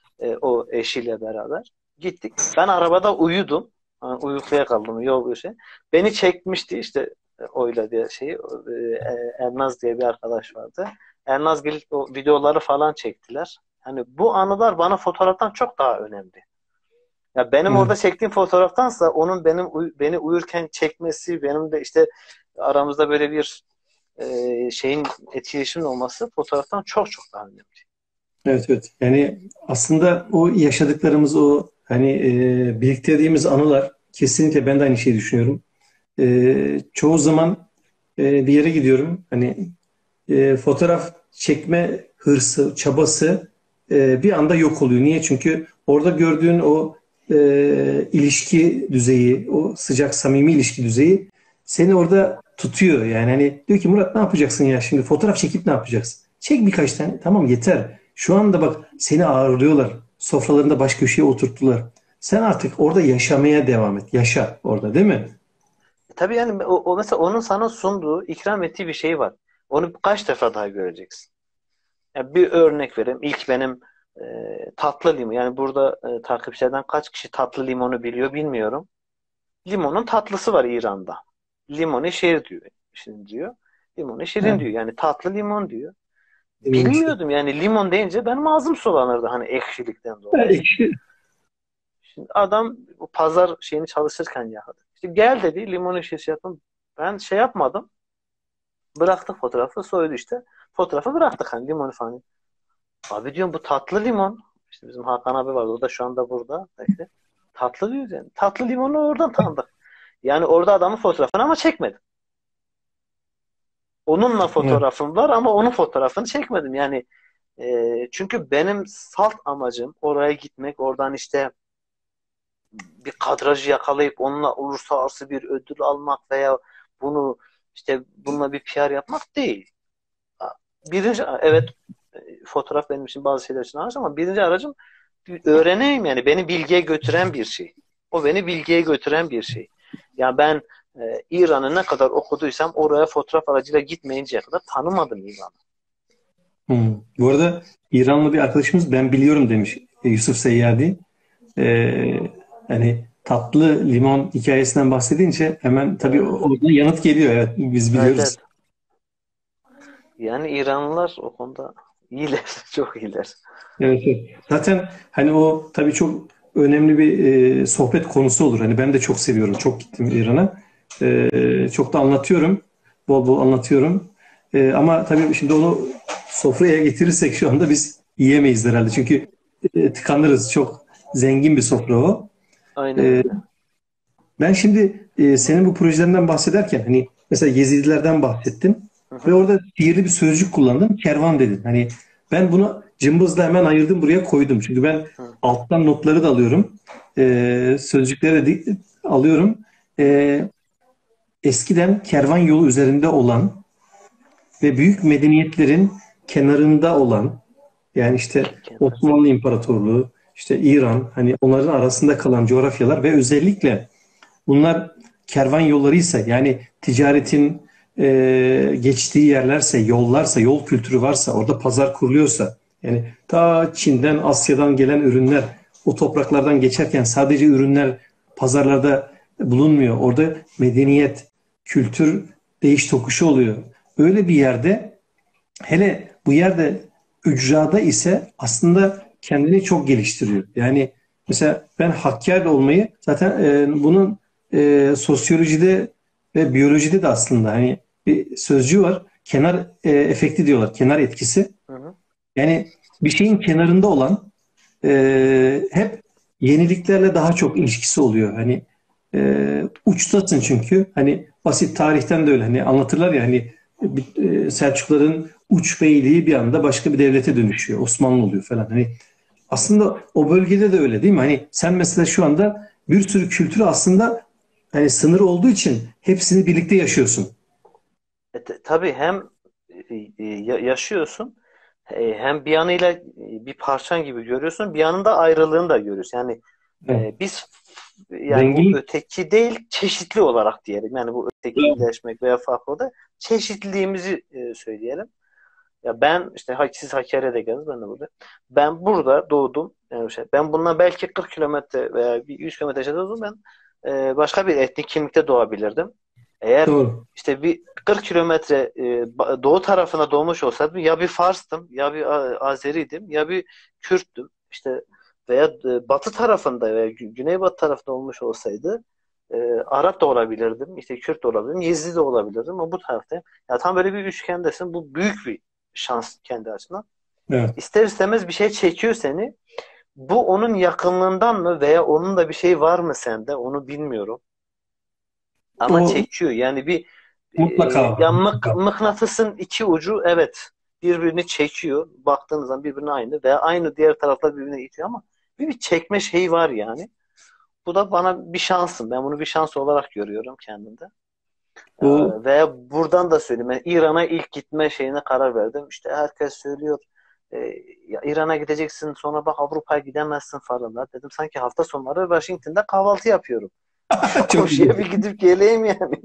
O eşiyle beraber. Gittik. Ben arabada uyudum. Yani uykuya kaldım. Yol bir şey. Beni çekmişti işte Oyla diye Ernaz diye bir arkadaş vardı. Ernaz gelip o videoları falan çektiler. Yani bu anılar bana fotoğraftan çok daha önemli. Ya benim orada Evet. çektiğim fotoğraftansa onun beni uyurken çekmesi, benim de işte aramızda böyle bir şeyin etkileşimin olması fotoğraftan çok çok daha önemli. Evet, evet. Yani aslında o yaşadıklarımız, o hani biriktirdiğimiz anılar, kesinlikle ben de aynı şeyi düşünüyorum. Çoğu zaman bir yere gidiyorum. Hani fotoğraf çekme hırsı, çabası bir anda yok oluyor. Niye? Çünkü orada gördüğün o ilişki düzeyi, o sıcak, samimi ilişki düzeyi seni orada tutuyor. Yani hani diyor ki Murat, ne yapacaksın ya? Şimdi fotoğraf çekip ne yapacaksın? Çek birkaç tane. Tamam, yeter. Şu anda bak, seni ağırlıyorlar. Sofralarında baş köşeye oturttular. Sen artık orada yaşamaya devam et. Yaşa orada, değil mi? Tabii yani o mesela onun sana sunduğu, ikram ettiği bir şey var. Onu kaç defa daha göreceksin? Yani bir örnek vereyim. İlk benim tatlı limon. Yani burada takipçilerden kaç kişi tatlı limonu biliyor bilmiyorum. Limonun tatlısı var İran'da. Limonu şer diyor. Şimdi diyor. Limonu şirin Ha, diyor. Yani tatlı limon diyor. eminim işte. Bilmiyordum yani limon deyince benim ağzım sulanırdı hani ekşilikten Ha, dolayı. ekşi. Şimdi adam bu pazar şeyini çalışırken yakaladı. İşte gel dedi limon işi yapın. Ben şey yapmadım. Bıraktık fotoğrafı, soydu işte. Fotoğrafı bıraktık hani limonu falan. Abi diyorum bu tatlı limon. İşte bizim Hakan abi vardı. O da şu anda burada. İşte, tatlı diyoruz yani. Tatlı limonu oradan tanıdık. Yani orada adamın fotoğrafını ama çekmedim. Onunla Evet. fotoğrafım var ama onun fotoğrafını çekmedim. Yani çünkü benim salt amacım oraya gitmek. Oradan işte bir kadrajı yakalayıp onunla uluslararası bir ödül almak veya bunu işte bununla bir PR yapmak değil. Birinci evet fotoğraf benim için bazı şeyler için araç ama birinci aracım öğreneyim yani beni bilgiye götüren bir şey. O beni bilgiye götüren bir şey. Yani ben İran'ı ne kadar okuduysam oraya fotoğraf aracıyla gitmeyinceye kadar tanımadım İran'ı. Bu arada İranlı bir arkadaşımız ben biliyorum demiş, Yusuf Seyyadi. Ee, hani tatlı limon hikayesinden bahsedince hemen tabii Evet, oradan yanıt geliyor. Evet, biz evet, biliyoruz. evet. Yani İranlılar o konuda iyiler, çok iyiler. Evet, evet. Zaten hani o tabii çok önemli bir sohbet konusu olur. Hani ben de çok seviyorum. Çok gittim İran'a. Çok da anlatıyorum. Bol bol anlatıyorum. Ama tabii şimdi onu sofraya getirirsek şu anda biz yiyemeyiz herhalde. Çünkü tıkanırız. Çok zengin bir sofra o. Aynen E, öyle. Ben şimdi senin bu projelerinden bahsederken hani mesela Yezidilerden bahsettin Hı ve hı, orada sihirli bir sözcük kullandın. Kervan dedin. Hani ben bunu cımbızla hemen ayırdım, buraya koydum. Çünkü ben hı. alttan notları da alıyorum. Sözcükleri de alıyorum. E, Eskiden kervan yolu üzerinde olan ve büyük medeniyetlerin kenarında olan, yani işte Kenar. Osmanlı İmparatorluğu, işte İran, hani onların arasında kalan coğrafyalar ve özellikle bunlar kervan yollarıysa, yani ticaretin geçtiği yerlerse, yollarsa, yol kültürü varsa, orada pazar kuruluyorsa, yani ta Çin'den, Asya'dan gelen ürünler o topraklardan geçerken sadece ürünler pazarlarda bulunmuyor. Orada medeniyet, kültür değiş tokuşu oluyor. Öyle bir yerde, hele bu yerde ücrada ise aslında kendini çok geliştiriyor. Yani mesela ben Hakkari olmayı zaten bunun sosyolojide ve biyolojide de aslında hani bir sözcüğü var. Kenar efekti diyorlar. Kenar etkisi. Hı hı. Yani bir şeyin kenarında olan hep yeniliklerle daha çok ilişkisi oluyor. Hani uçtasın çünkü. Hani basit tarihten de öyle. Hani anlatırlar ya, hani Selçukların uç beyliği bir anda başka bir devlete dönüşüyor. Osmanlı oluyor falan. Hani aslında o bölgede de öyle değil mi? Hani sen mesela şu anda bir sürü kültürü aslında hani sınır olduğu için hepsini birlikte yaşıyorsun. Tabii hem yaşıyorsun hem bir yanıyla bir parçan gibi görüyorsun bir yanında ayrılığını da görüyorsun. Yani Evet. biz yani bu Zenginlik. öteki değil çeşitli olarak diyelim. Yani bu ötekileşmek veya farklı da çeşitliliğimizi söyleyelim. Ya ben işte siz Hakkari'de geldiniz ben de burada. Ben burada doğdum. Yani ben bundan belki 40 kilometre veya bir 100 kilometre yaşadım ben başka bir etnik kimlikte doğabilirdim. Eğer Doğru. işte bir 40 kilometre doğu tarafına doğmuş olsaydım ya bir Fars'tım ya bir Azeri'ydim ya bir Kürt'tüm. İşte veya batı tarafında veya güneybatı tarafında olmuş olsaydı Arap da olabilirdim. İşte Kürt de olabilirdim. Yezidi de olabilirdim ama bu taraftayım. Ya tam böyle bir üçgendesin. Bu büyük bir şans kendi açısından. Evet. İster istemez bir şey çekiyor seni. Bu onun yakınlığından mı veya onun da bir şey var mı sende onu bilmiyorum. Ama O çekiyor. Yani bir mutlaka var. ya Mutlaka. mıknatısın iki ucu evet birbirini çekiyor. Baktığınız zaman birbirine aynı veya aynı diğer taraflar birbirine itiyor ama bir çekme şeyi var yani. Bu da bana bir şansım. Ben bunu bir şans olarak görüyorum kendimde. O Veya buradan da söyleyeyim. Ben İran'a ilk gitme şeyine karar verdim. İşte herkes söylüyor. E, ya İran'a gideceksin sonra bak Avrupa'ya gidemezsin falan. Da. Dedim sanki hafta sonları Washington'da kahvaltı yapıyorum. Şu çok güzel. komşuya bir gidip geleyim yani.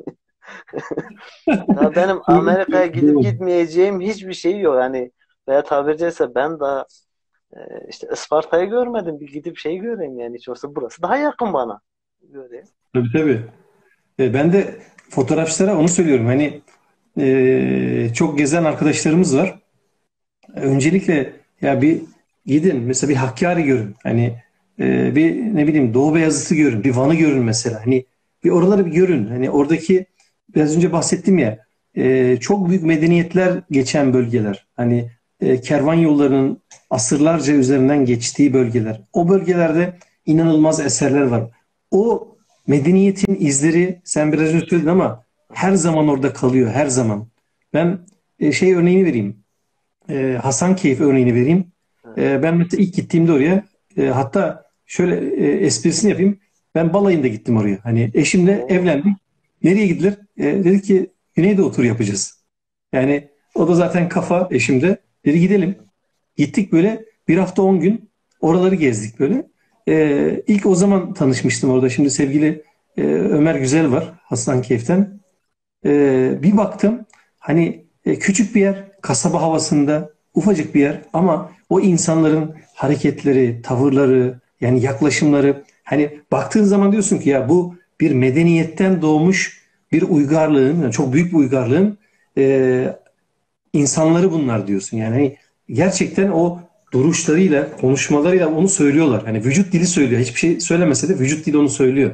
Ya benim Amerika'ya gidip Doğru. gitmeyeceğim hiçbir şey yok. Yani veya tabiri caizse ben daha işte Isparta'yı görmedim. Bir gidip şey göreyim yani. Hiç olsa burası daha yakın bana. Göreyim. Tabii, tabii. Ben de fotoğrafçılara onu söylüyorum. Hani çok gezen arkadaşlarımız var. Öncelikle ya bir gidin mesela, bir Hakkari görün. Hani bir ne bileyim Doğu Beyazıt'ı görün. Bir Van'ı görün mesela. Hani bir oraları bir görün. Hani oradaki biraz önce bahsettim ya, çok büyük medeniyetler geçen bölgeler. Hani kervan yollarının asırlarca üzerinden geçtiği bölgeler. O bölgelerde inanılmaz eserler var. O medeniyetin izleri sen biraz önce söyledin ama her zaman orada kalıyor, her zaman. Ben şey örneğini vereyim. Hasankeyf örneğini vereyim. Evet. Ben mesela ilk gittiğimde oraya hatta şöyle esprisini yapayım. Ben balayında gittim oraya. Hani eşimle Oo. evlendik. Nereye gidilir? Dedi ki Güneydoğu turu yapacağız. Yani o da zaten kafa eşimde. Dedi gidelim. Gittik böyle bir hafta 10 gün oraları gezdik böyle. İlk o zaman tanışmıştım orada. Şimdi sevgili Ömer Güzel var Hasankeyf'ten. Bir baktım hani küçük bir yer, kasaba havasında ufacık bir yer ama o insanların hareketleri, tavırları yani yaklaşımları hani baktığın zaman diyorsun ki ya bu bir medeniyetten doğmuş bir uygarlığın, yani çok büyük bir uygarlığın e, insanları bunlar diyorsun. Yani hani gerçekten o duruşlarıyla, konuşmalarıyla onu söylüyorlar. Hani vücut dili söylüyor. Hiçbir şey söylemese de vücut dili onu söylüyor.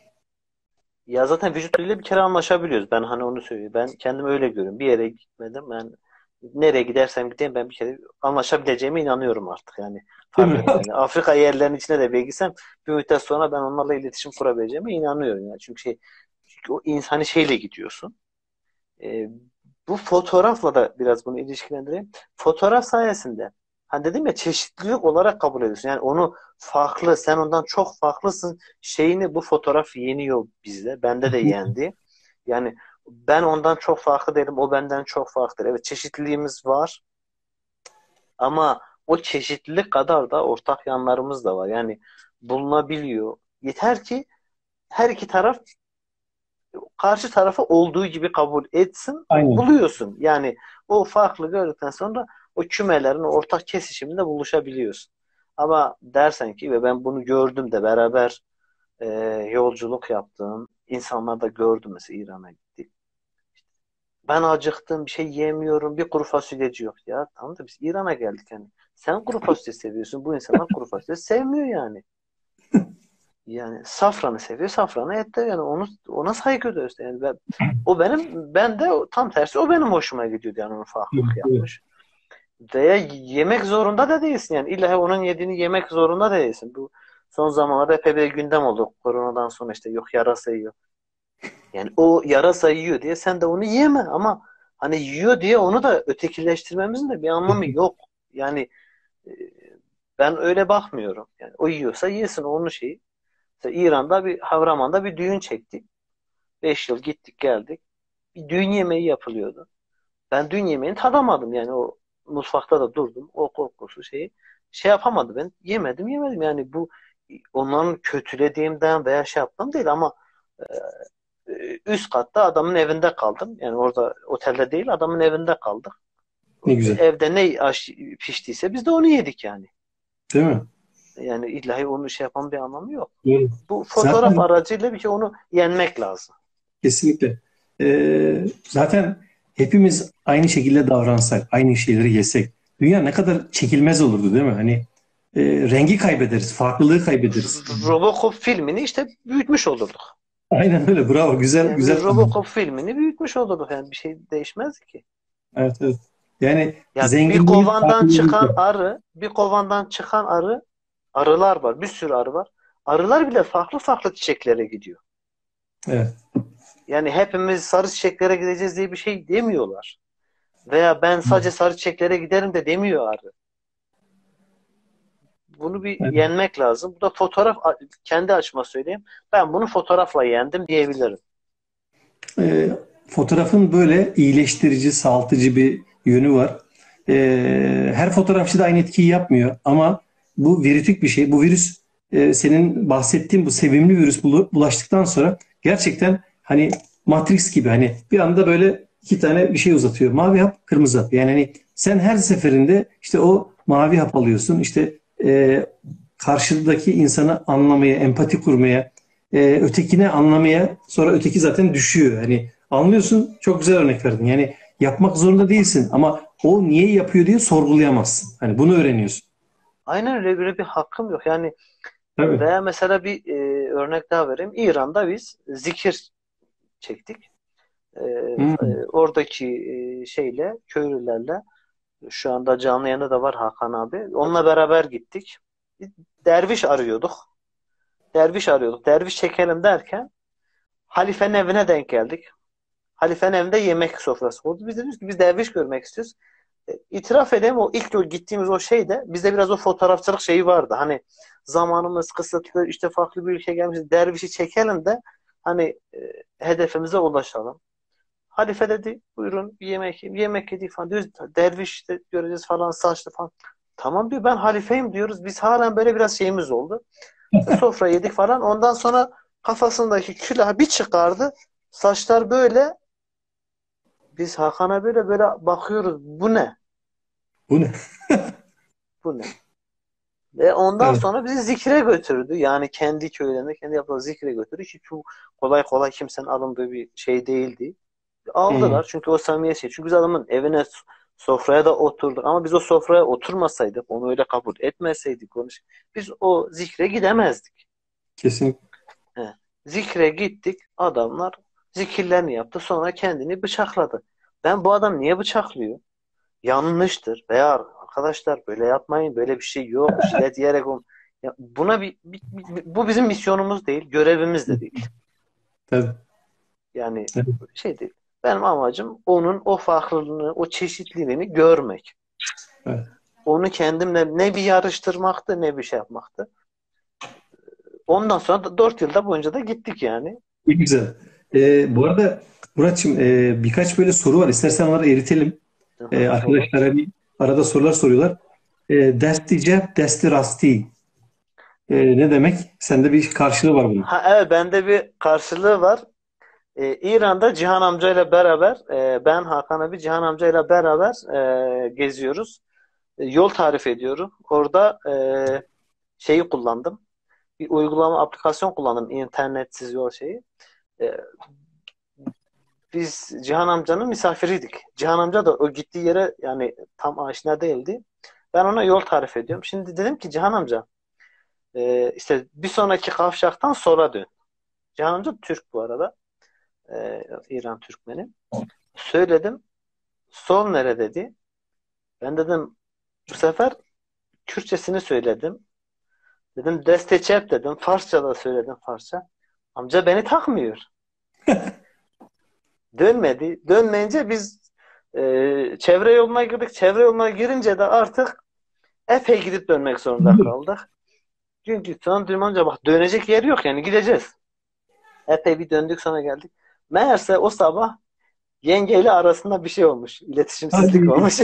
Ya zaten vücut diliyle bir kere anlaşabiliyoruz. Ben hani onu söylüyorum. Ben kendimi öyle görüyorum. Bir yere gitmedim. Ben nereye gidersem gideyim ben bir kere anlaşabileceğime inanıyorum artık. Yani Değil mi? fark etmez. Yani Afrika yerlerinin içine de bir gitsem bir müddet sonra ben onlarla iletişim kurabileceğime inanıyorum. Yani. Çünkü o insani şeyle gidiyorsun. Ee, Bu fotoğrafla da biraz bunu ilişkilendireyim. Fotoğraf sayesinde hani dedim ya çeşitlilik olarak kabul ediyorsun. Yani onu farklı, sen ondan çok farklısın şeyini bu fotoğraf yeniyor bizde. Bende de yendi. Yani ben ondan çok farklı değilim, o benden çok farklı. Evet çeşitliliğimiz var ama o çeşitlilik kadar da ortak yanlarımız da var. Yani bulunabiliyor. Yeter ki her iki taraf karşı tarafı olduğu gibi kabul etsin, Aynen. buluyorsun. Yani o farklı gördükten sonra o kümelerin ortak kesişiminde buluşabiliyorsun. Ama dersen ki ve ben bunu gördüm de beraber e, yolculuk yaptığım insanlar da gördüm mesela İran'a gittik. Ben acıktım bir şey yemiyorum bir kuru fasulyeci yok ya. Tamam da biz İran'a geldik yani. Sen kuru fasulye seviyorsun bu insanlar kuru fasulye sevmiyor yani. Yani safranı seviyor, safranı et de yani ona saygı göster. Yani ben de tam tersi o benim hoşuma gidiyordu yani onun Evet, farklılık evet. yapmış. Veya yemek zorunda da değilsin yani illa onun yediğini yemek zorunda da değilsin. Bu son zamanlarda epey bir gündem oldu. Koronadan sonra işte yok yarasa yiyor. Yani o yarasa yiyor diye sen de onu yeme ama hani yiyor diye onu da ötekileştirmemizin de bir anlamı yok. Yani e, ben öyle bakmıyorum. Yani o yiyorsa yesin onun şeyi. İşte İran'da bir Havraman'da bir düğün çektik. 5 yıl gittik geldik. Bir düğün yemeği yapılıyordu. Ben düğün yemeğini tadamadım yani o mutfakta da durdum. O kokusu şeyi şey yapamadı ben. Yemedim yani bu onların kötülediğimden veya şey yaptım değil ama üst katta adamın evinde kaldım. Yani orada otelde değil adamın evinde kaldık. Ne güzel. Evde ne piştiyse biz de onu yedik yani. Değil mi? Yani illahi onu şey yapan bir anlamı yok. Doğru. Bu fotoğraf Zaten aracıyla bir şey onu yenmek lazım. kesinlikle. Zaten hepimiz aynı şekilde davransak, aynı şeyleri yesek, dünya ne kadar çekilmez olurdu değil mi? Hani rengi kaybederiz, farklılığı kaybederiz. Robocop filmini işte büyütmüş olurduk. Aynen öyle. Bravo. Güzel, Yani güzel bir anladım. Robocop filmini büyütmüş olurduk. Yani bir şey değişmez ki. Evet, evet. Yani Ya bir zenginliğin kovandan farklılığı çıkan var. arı, bir kovandan çıkan arı, arılar var. Bir sürü arı var. Arılar bile farklı farklı çiçeklere gidiyor. Evet. Yani hepimiz sarı çiçeklere gideceğiz diye bir şey demiyorlar. Veya ben sadece sarı çiçeklere giderim de demiyor arı. Bunu bir Evet. yenmek lazım. Bu da fotoğraf kendi açıma söyleyeyim. Ben bunu fotoğrafla yendim diyebilirim. E, Fotoğrafın böyle iyileştirici, sağaltıcı bir yönü var. Her fotoğrafçı da aynı etkiyi yapmıyor ama bu virütük bir şey. Bu virüs senin bahsettiğin bu sevimli virüs bulaştıktan sonra gerçekten hani Matrix gibi hani bir anda böyle iki tane bir şey uzatıyor. Mavi hap, kırmızı hap. Yani hani sen her seferinde işte o mavi hap alıyorsun. İşte karşıdaki insanı anlamaya, empati kurmaya, ötekini anlamaya sonra öteki zaten düşüyor. Hani anlıyorsun çok güzel örnek verdin. Yani yapmak zorunda değilsin ama o niye yapıyor diye sorgulayamazsın. Hani bunu öğreniyorsun. Aynen öyle böyle bir hakkım yok. Yani Tabii. veya mesela bir örnek daha vereyim. İran'da biz zikir çektik. Hmm. Oradaki şeyle, köylülerle, şu anda canlı yayında da var Hakan abi. Onunla beraber gittik. Bir derviş arıyorduk. Derviş arıyorduk. Derviş çekelim derken halifenin evine denk geldik. Halifenin evinde yemek sofrası oldu. Biz dedik ki biz derviş görmek istiyoruz. İtiraf edeyim, o ilk gittiğimiz o şeyde bizde biraz o fotoğrafçılık şeyi vardı. Hani zamanımız kısıtlı, işte farklı bir ülke gelmiş, dervişi çekelim de hani hedefimize ulaşalım. Halife dedi buyurun bir yemek yiyin. Yemek yedik falan diyoruz. Derviş de göreceğiz falan, saçlı falan. Tamam diyor, ben halifeyim diyoruz. Biz halen böyle biraz şeyimiz oldu. Sofra yedik falan. Ondan sonra kafasındaki külahı bir çıkardı. Saçlar böyle. Biz Hakan'a böyle böyle bakıyoruz. Bu ne? Bu ne? Bu ne? Ve ondan Evet. sonra bizi zikre götürdü. Yani kendi köylerine, kendi yaptığı zikre götürdü ki bu kolay kolay kimsenin alındığı bir şey değildi. Hmm. Aldılar çünkü o samimiyet şey. Çünkü biz adamın evine, sofraya da oturduk ama biz o sofraya oturmasaydık, onu öyle kabul etmeseydik, biz o zikre gidemezdik. Kesinlikle. He. Zikre gittik, adamlar zikirlerini yaptı, sonra kendini bıçakladı. Ben bu adam niye bıçaklıyor? Yanlıştır veya arkadaşlar böyle yapmayın, böyle bir şey yok, jilet yiyerek ya buna bu bizim misyonumuz değil, görevimiz de değil. Tabii. Yani Evet. şey değil. Benim amacım onun o farklılığını, o çeşitliliğini görmek. Evet. Onu kendimle ne bir yarıştırmaktı, ne bir şey yapmaktı. Ondan sonra da 4 yılda boyunca da gittik yani. İyi, güzel. Bu arada Muratçım, birkaç böyle soru var. İstersen onları eritelim. Hı hı, olur. Arkadaşlara bir arada sorular soruyorlar. Desti cep, desti rasti. Ne demek? Sende bir karşılığı var bunun. Ha, evet, bende bir karşılığı var. İran'da Cihan amcayla beraber, ben Hakan abi Cihan amcayla beraber geziyoruz. Yol tarif ediyorum. Orada şeyi kullandım. Bir uygulama, aplikasyon kullandım. İnternetsiz yol şeyi. E, Biz Cihan amcanın misafiriydik. Cihan amca da o gittiği yere yani tam aşina değildi. Ben ona yol tarif ediyorum. Şimdi dedim ki Cihan amca, işte bir sonraki kavşaktan sola dön. Cihan amca Türk bu arada. İran Türkmeni. Söyledim. Sol nere dedi. Ben dedim bu sefer Kürtçesini söyledim. Dedim desteçep dedim. Farsça da söyledim, Farsça. Amca beni takmıyor. Dönmedi. Dönmeyince biz çevre yoluna girdik. Çevre yoluna girince de artık epey gidip dönmek zorunda kaldık. Çünkü sonra dedim amca bak dönecek yer yok yani gideceğiz. Epey bir döndük, sonra geldik. Meğerse o sabah yengeyle arasında bir şey olmuş. İletişimsizlik Hadi. olmuş.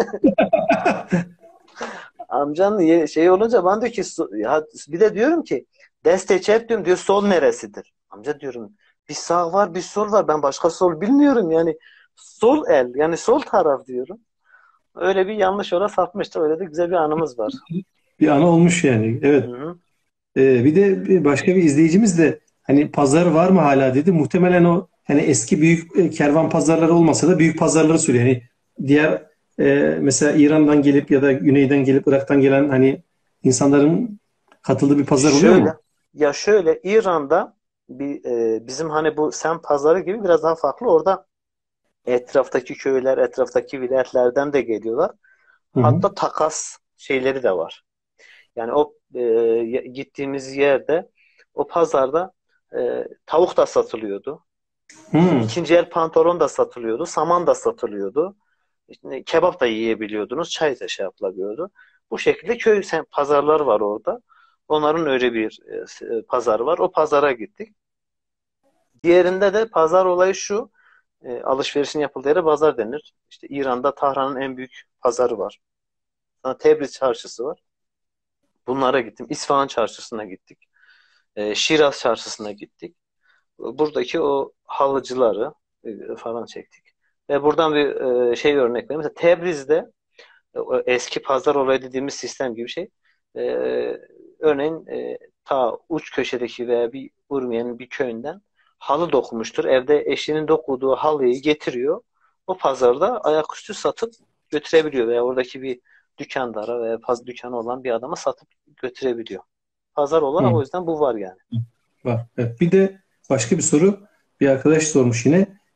Amcanın şey olunca bana diyor ki ya, bir de diyorum ki desteçep diyorum, diyor sol neresidir? Amca diyorum bir sağ var bir sol var, ben başka sol bilmiyorum yani, sol el yani sol taraf diyorum. Öyle bir yanlış yola sapmıştı. Öyle de güzel bir anımız var. Bir ana olmuş yani. Hı Evet. hı. Bir de başka bir izleyicimiz de hani pazar var mı hala dedi. Muhtemelen o hani eski büyük kervan pazarları olmasa da büyük pazarları söylüyor. Hani diğer mesela İran'dan gelip ya da güneyden gelip Irak'tan gelen hani insanların katıldığı bir pazar oluyor Şöyle mu? şöyle İran'da bizim hani bu sem pazarı gibi biraz daha farklı. Orada etraftaki köyler, etraftaki vilayetlerden de geliyorlar. Hı hı. Hatta takas şeyleri de var. Yani o gittiğimiz yerde, o pazarda tavuk da satılıyordu. Hı. İkinci el pantolon da satılıyordu. Saman da satılıyordu. İşte, kebap da yiyebiliyordunuz. Çay da şey yapılabiliyordu. Bu şekilde köy pazarlar var orada. Onların öyle bir pazarı var. O pazara gittik. Diğerinde de pazar olayı şu. Alışverişin yapıldığı yere pazar denir. İşte İran'da Tahran'ın en büyük pazarı var. Sonra Tebriz çarşısı var. Bunlara gittim. İsfahan çarşısına gittik. Şiraz çarşısına gittik. Buradaki o halıcıları falan çektik. Ve buradan bir şey örnek vereyim. Mesela Tebriz'de o eski pazar olayı dediğimiz sistem gibi bir şey. E, Örneğin ta uç köşedeki veya bir Urmiye'nin bir köyünden halı dokumuştur. Evde eşinin dokuduğu halıyı getiriyor. O pazarda ayaküstü satıp götürebiliyor veya oradaki bir dükkandara veya dükkanı olan bir adama satıp götürebiliyor. Pazar olarak Hı. o yüzden bu var yani. Var. Evet. Bir de başka bir soru bir arkadaş sormuş yine.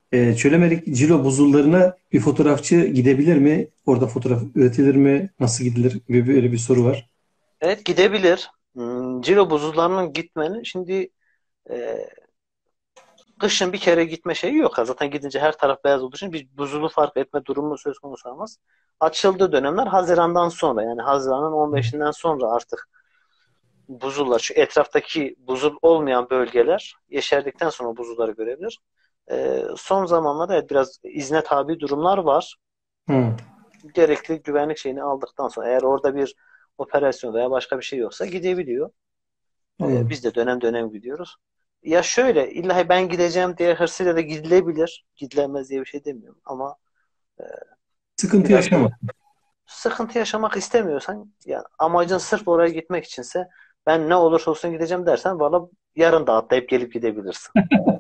Çölemerik Cilo buzullarına bir fotoğrafçı gidebilir mi? Orada fotoğraf üretilir mi? Nasıl gidilir? Böyle bir soru var. Evet, gidebilir. Cilo buzullarının gitmenin şimdi e, kışın bir kere gitme şeyi yok. Zaten gidince her taraf beyaz olduğu için bir buzulu fark etme durumu söz konusu olmaz. Açıldığı dönemler Haziran'dan sonra, yani Haziran'ın 15'inden sonra artık buzullar, şu etraftaki buzul olmayan bölgeler yeşerdikten sonra buzulları görebilir. Son zamanlarda evet, biraz izne tabi durumlar var. Hı. Gerekli güvenlik şeyini aldıktan sonra, eğer orada bir operasyon veya başka bir şey yoksa gidebiliyor. Anladım. Biz de dönem dönem gidiyoruz. Ya şöyle, illa ben gideceğim diye hırsıyla da gidilebilir. Gidilemez diye bir şey demiyorum. Ama e, Sıkıntı biraz yaşama. böyle sıkıntı yaşamak istemiyorsan, ya amacın sırf oraya gitmek içinse, ben ne olursa olsun gideceğim dersen, valla yarın da atlayıp gelip gidebilirsin.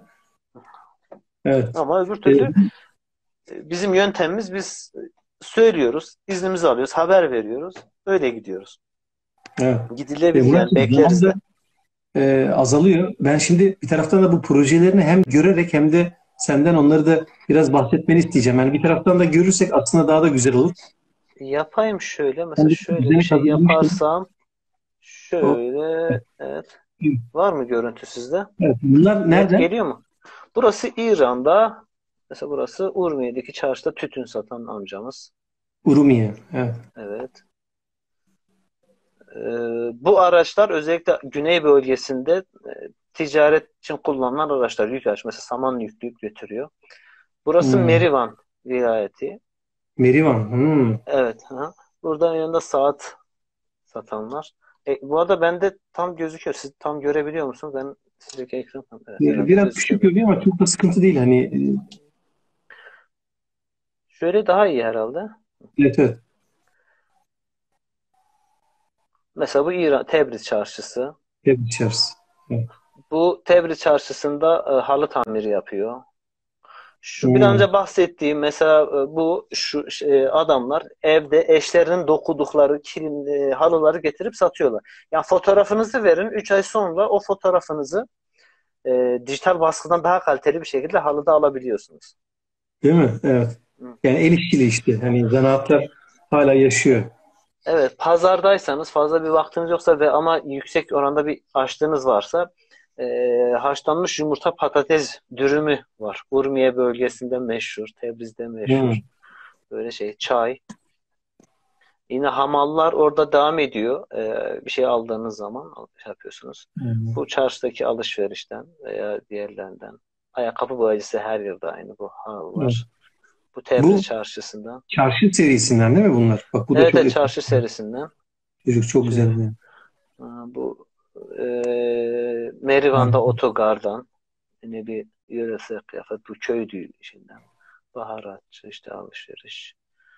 Evet. Ama öbür E, türlü bizim yöntemimiz, biz söylüyoruz, iznimizi alıyoruz, haber veriyoruz, öyle gidiyoruz. evet. Gidilebilir yani, Murat'cığım bekleriz zaman de. da azalıyor. Ben şimdi bir taraftan da bu projelerini hem görerek hem de senden onları da biraz bahsetmeni isteyeceğim. Yani bir taraftan da görürsek aslında daha da güzel olur. Yapayım şöyle, mesela Ben de şöyle bir düzenek şey hazırlamıştım. yaparsam, O, şöyle, evet. evet. Var mı görüntü sizde? Bunlar Net nereden? geliyor mu? Burası İran'da. Mesela burası Urmiye'deki çarşıda tütün satan amcamız. Urumiye. Evet. Evet. Bu araçlar özellikle güney bölgesinde ticaret için kullanılan araçlar. Yük araç. Mesela saman yükleyip götürüyor. Burası Hmm. Merivan vilayeti. Merivan. Hmm. Evet. Ha. Buradan yanında saat satanlar. Bu arada bende tam gözüküyor. Siz tam görebiliyor musunuz? Ben sizdeki ekran, evet, herhalde Biraz küçük gözüküyor. görünüyor ama çok da sıkıntı değil. Hani Şöyle daha iyi herhalde. evet, evet. Mesela bu İran Tebriz çarşısı. Tebrik ederiz. Evet. Bu Tebriz çarşısında halı tamiri yapıyor. Şu bir an Hmm. önce bahsettiğim mesela, bu adamlar evde eşlerinin dokudukları kilim halıları getirip satıyorlar. Yani fotoğrafınızı verin, 3 ay sonra o fotoğrafınızı dijital baskıdan daha kaliteli bir şekilde halıda alabiliyorsunuz. Değil mi? Evet. Hı. Yani el işçiliği işte. Hani zanaatlar hala yaşıyor. Evet, pazardaysanız, fazla bir vaktiniz yoksa ve ama yüksek oranda bir açlığınız varsa, haşlanmış yumurta patates dürümü var. Urmiye bölgesinde meşhur, Tebriz'de Hmm. meşhur. Böyle şey, çay. Yine hamallar orada devam ediyor. Bir şey aldığınız zaman şey yapıyorsunuz. Hmm. Bu çarşıdaki alışverişten veya diğerlerinden. Ayakkabı boyacısı her yerde aynı bu Evet. halılar. Bu Tebriz Bu çarşısından. çarşı serisinden değil mi bunlar? Bak bu da Evet, çok evet, eski. çarşı serisinden. Çocuk çok güzel. Şöyle, Yani. bu Merivan'da Harika. otogardan yine bir yöresel kıyafet. Bu köy düğünü içinden. Baharatçı, işte alışveriş.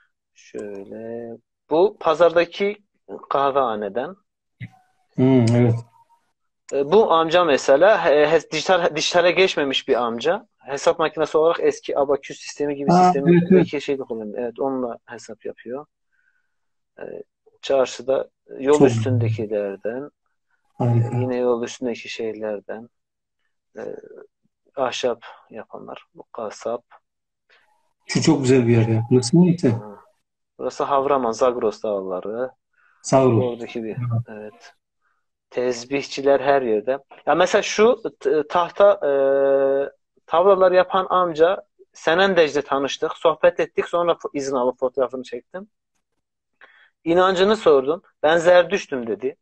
Şöyle. Bu pazardaki kahvehaneden. Evet. Bu amca mesela dijitale geçmemiş bir amca. Hesap makinesi olarak eski abaküs sistemi gibi Evet, evet. sistemdeki şeyi kullanıyor. Evet, onunla hesap yapıyor. E, Çarşıda yol Çok güzel. üstündekilerden, Harika. yine yol üstündeki şeylerden, e, ahşap yapanlar, bu kasap. Şu çok güzel bir yer ya. Burası neyse. Hı. Burası Havraman, Zagros dağları. Sağ Oradaki bir, evet. Tezbihçiler her yerde. Ya mesela şu tahta tavlalar yapan amca, Senendej'de tanıştık. Sohbet ettik. Sonra izin alıp fotoğrafını çektim. İnancını sordum. Ben Zerdüştüm dedi.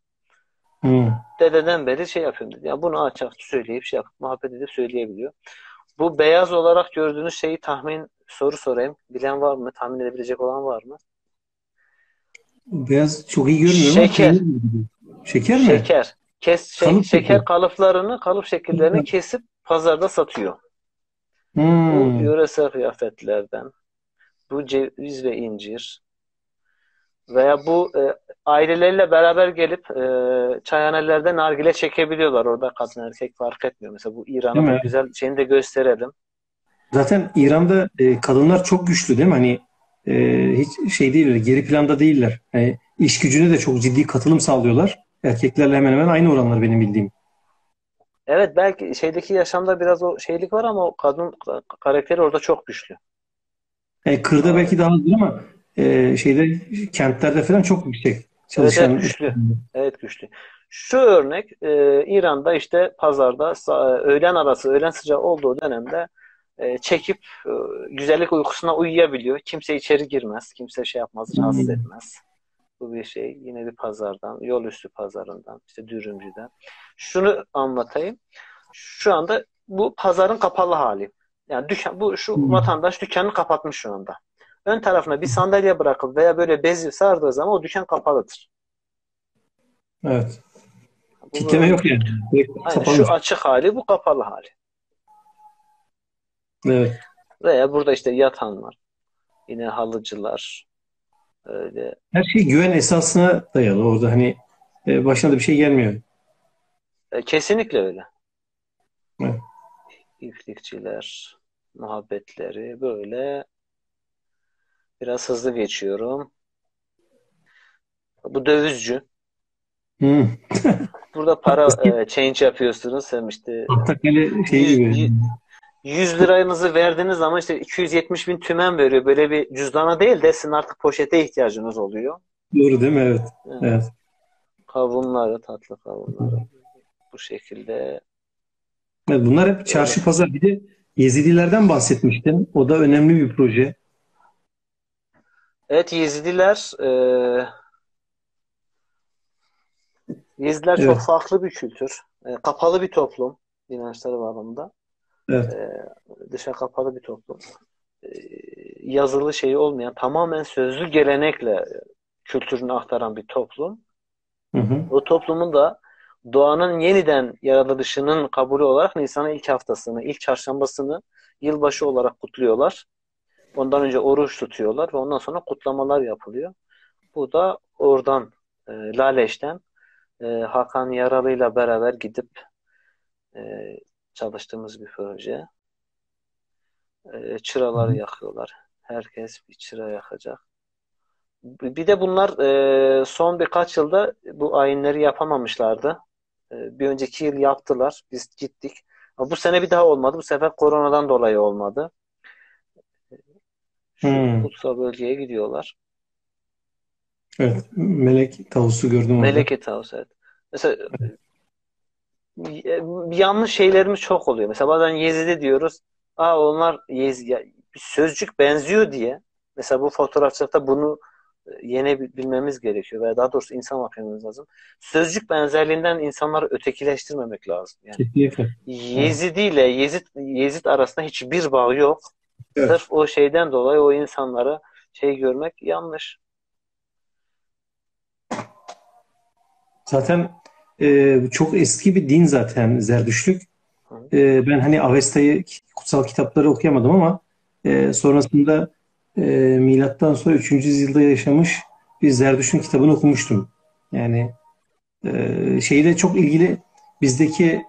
Dededen beri şey yapıyorum dedi. Ya bunu açık söyleyip şey yapıp muhabbet edip söyleyebiliyor. Bu beyaz olarak gördüğünüz şeyi soru sorayım. Bilen var mı? Tahmin edebilecek olan var mı? Beyaz çok iyi görmüyorum ama Şeker. peynir gibi. Şeker mi? Şeker. Kalıp Şeker şeker. kalıp şekillerini kesip pazarda satıyor. Bu Hmm. yöresel kıyafetlerden, bu ceviz ve incir veya bu aileleriyle beraber gelip çayhanelerde nargile çekebiliyorlar. Orada kadın erkek fark etmiyor. Mesela bu Değil İran'ın mi? bir güzel şeyini de gösterelim. Zaten İran'da kadınlar çok güçlü değil mi? Hani hiç şey değiller, geri planda değiller. Yani iş gücüne de çok ciddi katılım sağlıyorlar. Erkeklerle hemen hemen aynı oranlar benim bildiğim. Evet, belki şeydeki yaşamda biraz o şeylik var ama o kadın karakteri orada çok güçlü. Kırda Aa, belki daha azdır ama şeyde kentlerde falan çok yüksek evet, evet, çalışan. güçlü. Evet, güçlü. Şu örnek, İran'da işte pazarda öğlen arası, öğlen sıcağı olduğu dönemde çekip güzellik uykusuna uyuyabiliyor. Kimse içeri girmez. Kimse şey yapmaz, rahatsız Hmm. etmez. Bu bir şey. Yine bir pazardan, yol üstü pazarından, işte dürümcüden. Şunu anlatayım. Şu anda bu pazarın kapalı hali. Yani dükkan, bu şu Hmm. vatandaş dükkanını kapatmış şu anda. Ön tarafına bir sandalye bırakıp veya böyle bezi sardığı zaman o dükkan kapalıdır. Evet. Bu Kitleme buranın yok yani. kültürü. Direkt Aynen, kapalı. şu açık hali, bu kapalı hali. Evet. Veya burada işte yatan var. Yine halıcılar. Öyle. Her şey güven esasına dayalı orada. Hani başına da bir şey gelmiyor. Kesinlikle öyle. Evet. İplikçiler, muhabbetleri böyle. Biraz hızlı geçiyorum. Bu dövizcü. Hmm. Burada para Eski change yapıyorsunuz. Hem işte Tahtakale şey 100, gibi. 100 liranızı verdiğiniz zaman işte 270 bin tümen veriyor. Böyle bir cüzdana değil de sizin artık poşete ihtiyacınız oluyor. Doğru değil mi? Evet. Evet. Evet. Kavunları, tatlı kavunları bu şekilde Evet, bunlar hep öyle. çarşı pazar. Bir de Yezidilerden bahsetmiştin. O da önemli bir proje. Evet, Yezidiler çok Evet. farklı bir kültür. Kapalı bir toplum inançları bağlamında. Evet. E, Dışa kapalı bir toplum. E, Yazılı şeyi olmayan, tamamen sözlü gelenekle kültürünü aktaran bir toplum. Hı hı. O toplumun da doğanın yeniden yaratılışının kabulü olarak Nisan'ın ilk haftasını, ilk çarşambasını yılbaşı olarak kutluyorlar. Ondan önce oruç tutuyorlar ve ondan sonra kutlamalar yapılıyor. Bu da oradan Laleş'ten Hakan Yaralı'yla beraber gidip e, çalıştığımız bir proje. Hı Çıraları hı. yakıyorlar. Herkes bir çıra yakacak. Bir de bunlar son birkaç yılda bu ayinleri yapamamışlardı. Bir önceki yıl yaptılar. Biz gittik. Ama bu sene bir daha olmadı. Bu sefer koronadan dolayı olmadı. Şu Hmm. kutsal bölgeye gidiyorlar. Evet. Melek tavusu gördüm orada. Meleke Tavus, evet. Mesela yanlış şeylerimiz çok oluyor. Mesela bazen Yezidi diyoruz. Onlar bir sözcük benziyor diye. Mesela bu fotoğrafçılıkta bunu yenebilmemiz gerekiyor. Veya daha doğrusu insan bakmamız lazım. Sözcük benzerliğinden insanları ötekileştirmemek lazım. Yani Kesinlikle. Evet. Yezidi ile Yezid arasında hiçbir bağ yok. Evet. Sırf o şeyden dolayı o insanlara şey görmek yanlış. Zaten çok eski bir din zaten Zerdüştlük. Hı. Ben hani Avesta'yı kutsal kitapları okuyamadım ama sonrasında e, milattan sonra 3. yüzyılda yaşamış bir Zerdüşt'ün kitabını okumuştum. Yani şeyle çok ilgili bizdeki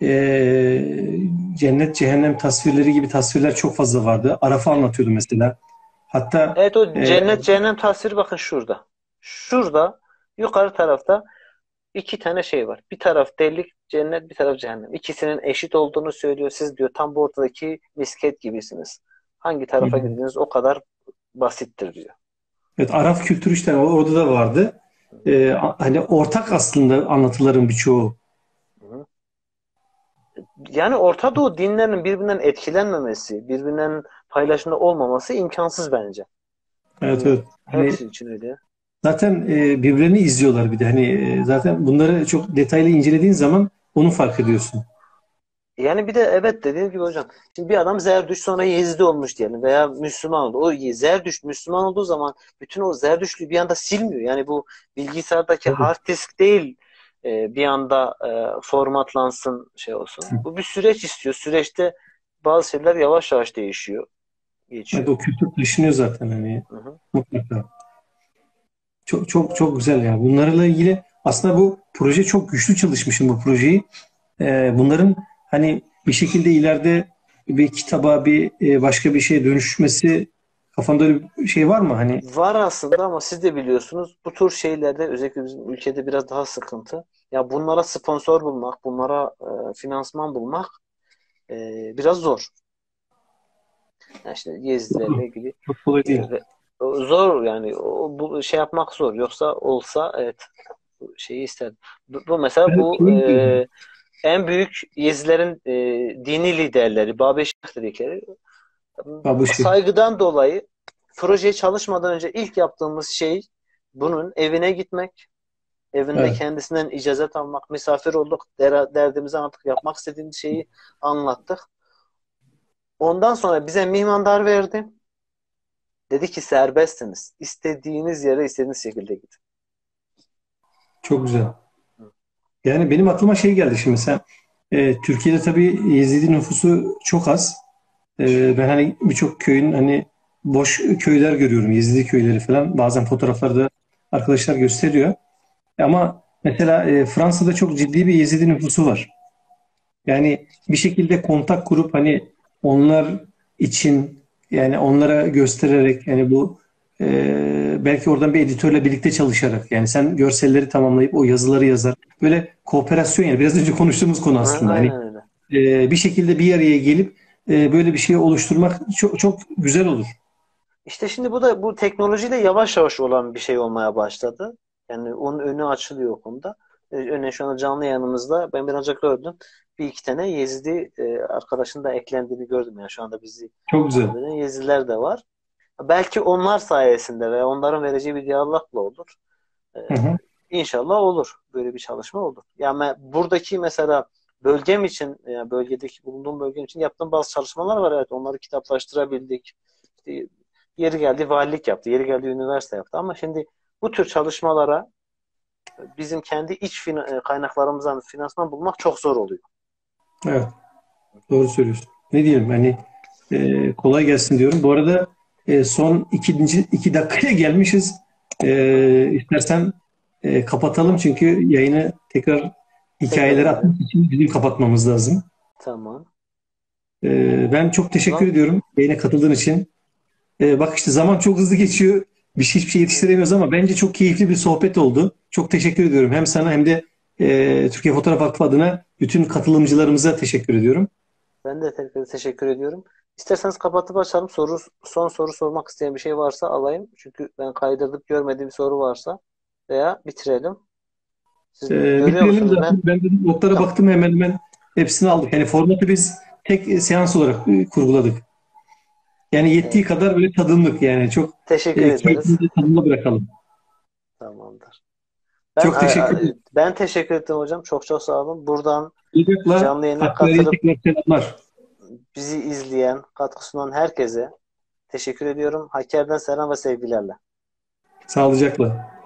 cennet cehennem tasvirleri gibi tasvirler çok fazla vardı. Araf'ı anlatıyordu mesela. Hatta Evet, o cennet cehennem tasviri bakın şurada. Şurada yukarı tarafta iki tane şey var. Bir taraf delik cennet, bir taraf cehennem. İkisinin eşit olduğunu söylüyor. Siz diyor tam bu ortadaki misket gibisiniz. Hangi tarafa gidiniz o kadar basittir diyor. evet, Araf kültürü işte orada da vardı. Hani ortak aslında anlatıların birçoğu. Hı. Yani Orta Doğu dinlerinin birbirinden etkilenmemesi, birbirinden paylaşımda olmaması imkansız bence. Evet, Yani evet. Hani hepsi için öyle. zaten birbirlerini izliyorlar bir de. Hani zaten bunları çok detaylı incelediğin zaman onu fark ediyorsun. Yani bir de evet, dediğim gibi hocam. Şimdi bir adam Zerdüşt sonra Yezidi olmuş diyelim veya Müslüman oldu. O Zerdüşt Müslüman olduğu zaman bütün o Zerdüştlüğü bir anda silmiyor. Yani bu bilgisayardaki Tabii. hard disk değil, bir anda formatlansın şey olsun. Bu bir süreç istiyor. Süreçte bazı şeyler yavaş yavaş değişiyor, Evet, geçiyor. o kültür taşınıyor zaten hani Hı hı. mutlaka. Çok çok çok güzel ya. Bunlarla ilgili aslında bu proje çok güçlü çalışmışım bu projeyi. Bunların hani bir şekilde ileride bir kitaba bir başka bir şeye dönüşmesi kafanda öyle bir şey var mı? Hani Var aslında ama siz de biliyorsunuz bu tür şeylerde özellikle bizim ülkede biraz daha sıkıntı. Ya bunlara sponsor bulmak, bunlara finansman bulmak biraz zor. Yani işte Yezidilerle ilgili Çok kolay değil. zor yani bu şey yapmak zor. Yoksa olsa evet bu şeyi isterdim. Bu mesela Ben bu şeyi diyorum. en büyük Yezilerin dini liderleri, Babeşir dedikleri Ha, bu şey. saygıdan dolayı projeye çalışmadan önce ilk yaptığımız şey bunun evine gitmek, evinde Evet. kendisinden icazet almak, misafir olduk, derdimizi anlattık, yapmak istediğimiz şeyi anlattık. Ondan sonra bize mihmandar verdi. Dedi ki serbestsiniz. İstediğiniz yere istediğiniz şekilde gidin. Çok güzel. Yani benim aklıma şey geldi şimdi sen. Türkiye'de tabii Yezidi nüfusu çok az. Ben hani birçok köyün hani boş köyler görüyorum. Yezidi köyleri falan. Bazen fotoğraflarda arkadaşlar gösteriyor. Ama mesela Fransa'da çok ciddi bir Yezidi nüfusu var. Yani bir şekilde kontak kurup hani onlar için yani onlara göstererek yani bu belki oradan bir editörle birlikte çalışarak yani sen görselleri tamamlayıp o yazıları yazar. Böyle kooperasyon yani biraz önce konuştuğumuz konu aslında. Hani Aynen öyle. bir şekilde bir araya gelip böyle bir şey oluşturmak çok çok güzel olur. İşte şimdi bu da bu teknolojiyle yavaş yavaş olan bir şey olmaya başladı. Yani onun önü açılıyor o konuda. Örneğin şu anda canlı yayınımızda ben birazcık gördüm. Bir iki tane Yezidi arkadaşın da eklendiğini gördüm. Yani şu anda bizi Çok güzel. takip eden Yezidiler de var. Belki onlar sayesinde ve onların vereceği bir diyalogla olur. E, Hı hı. İnşallah olur. Böyle bir çalışma olur. Yani buradaki mesela bölgem için, yani bölgedeki bulunduğum bölgem için yaptığım bazı çalışmalar var. Evet, onları kitaplaştırabildik. İşte yeri geldi valilik yaptı, yeri geldi üniversite yaptı. Ama şimdi bu tür çalışmalara bizim kendi iç kaynaklarımızdan finansman bulmak çok zor oluyor. Evet, doğru söylüyorsun. Ne diyelim hani kolay gelsin diyorum. Bu arada son iki dakikaya gelmişiz. İstersen kapatalım çünkü yayını tekrar Tekrar hikayeleri edelim. atmak için bizim kapatmamız lazım. Tamam. Ben çok O teşekkür zaman ediyorum yayına katıldığın için. Bak işte zaman çok hızlı geçiyor. Hiçbir şey yetiştiremiyoruz ama bence çok keyifli bir sohbet oldu. Çok teşekkür ediyorum. Hem sana hem de Türkiye Fotoğraf Vakfı adına bütün katılımcılarımıza teşekkür ediyorum. ben de tekrar teşekkür ediyorum. İsterseniz kapatıp açalım. Son soru sormak isteyen bir şey varsa alayım. Çünkü ben kaydırdık görmediğim bir soru varsa veya bitirelim. Siz görüyor Bitirelim musunuz? zaten. Ben de notlara Tamam. baktım hemen hemen hepsini aldık. Yani formatı biz tek seans olarak kurguladık. Yani yettiği Evet. kadar böyle tadımlık yani çok Teşekkür ederiz. keyfini de tadımda bırakalım. Tamamdır. Çok teşekkür ederim. Ben teşekkür ettim hocam. Çok çok sağ olun. Buradan Olacakla canlı yayına Hakkari'ye katılıp tekrar selamlar. bizi izleyen, katkı sunan herkese teşekkür ediyorum. Hakkari'den selam ve sevgilerle. Sağlıcakla.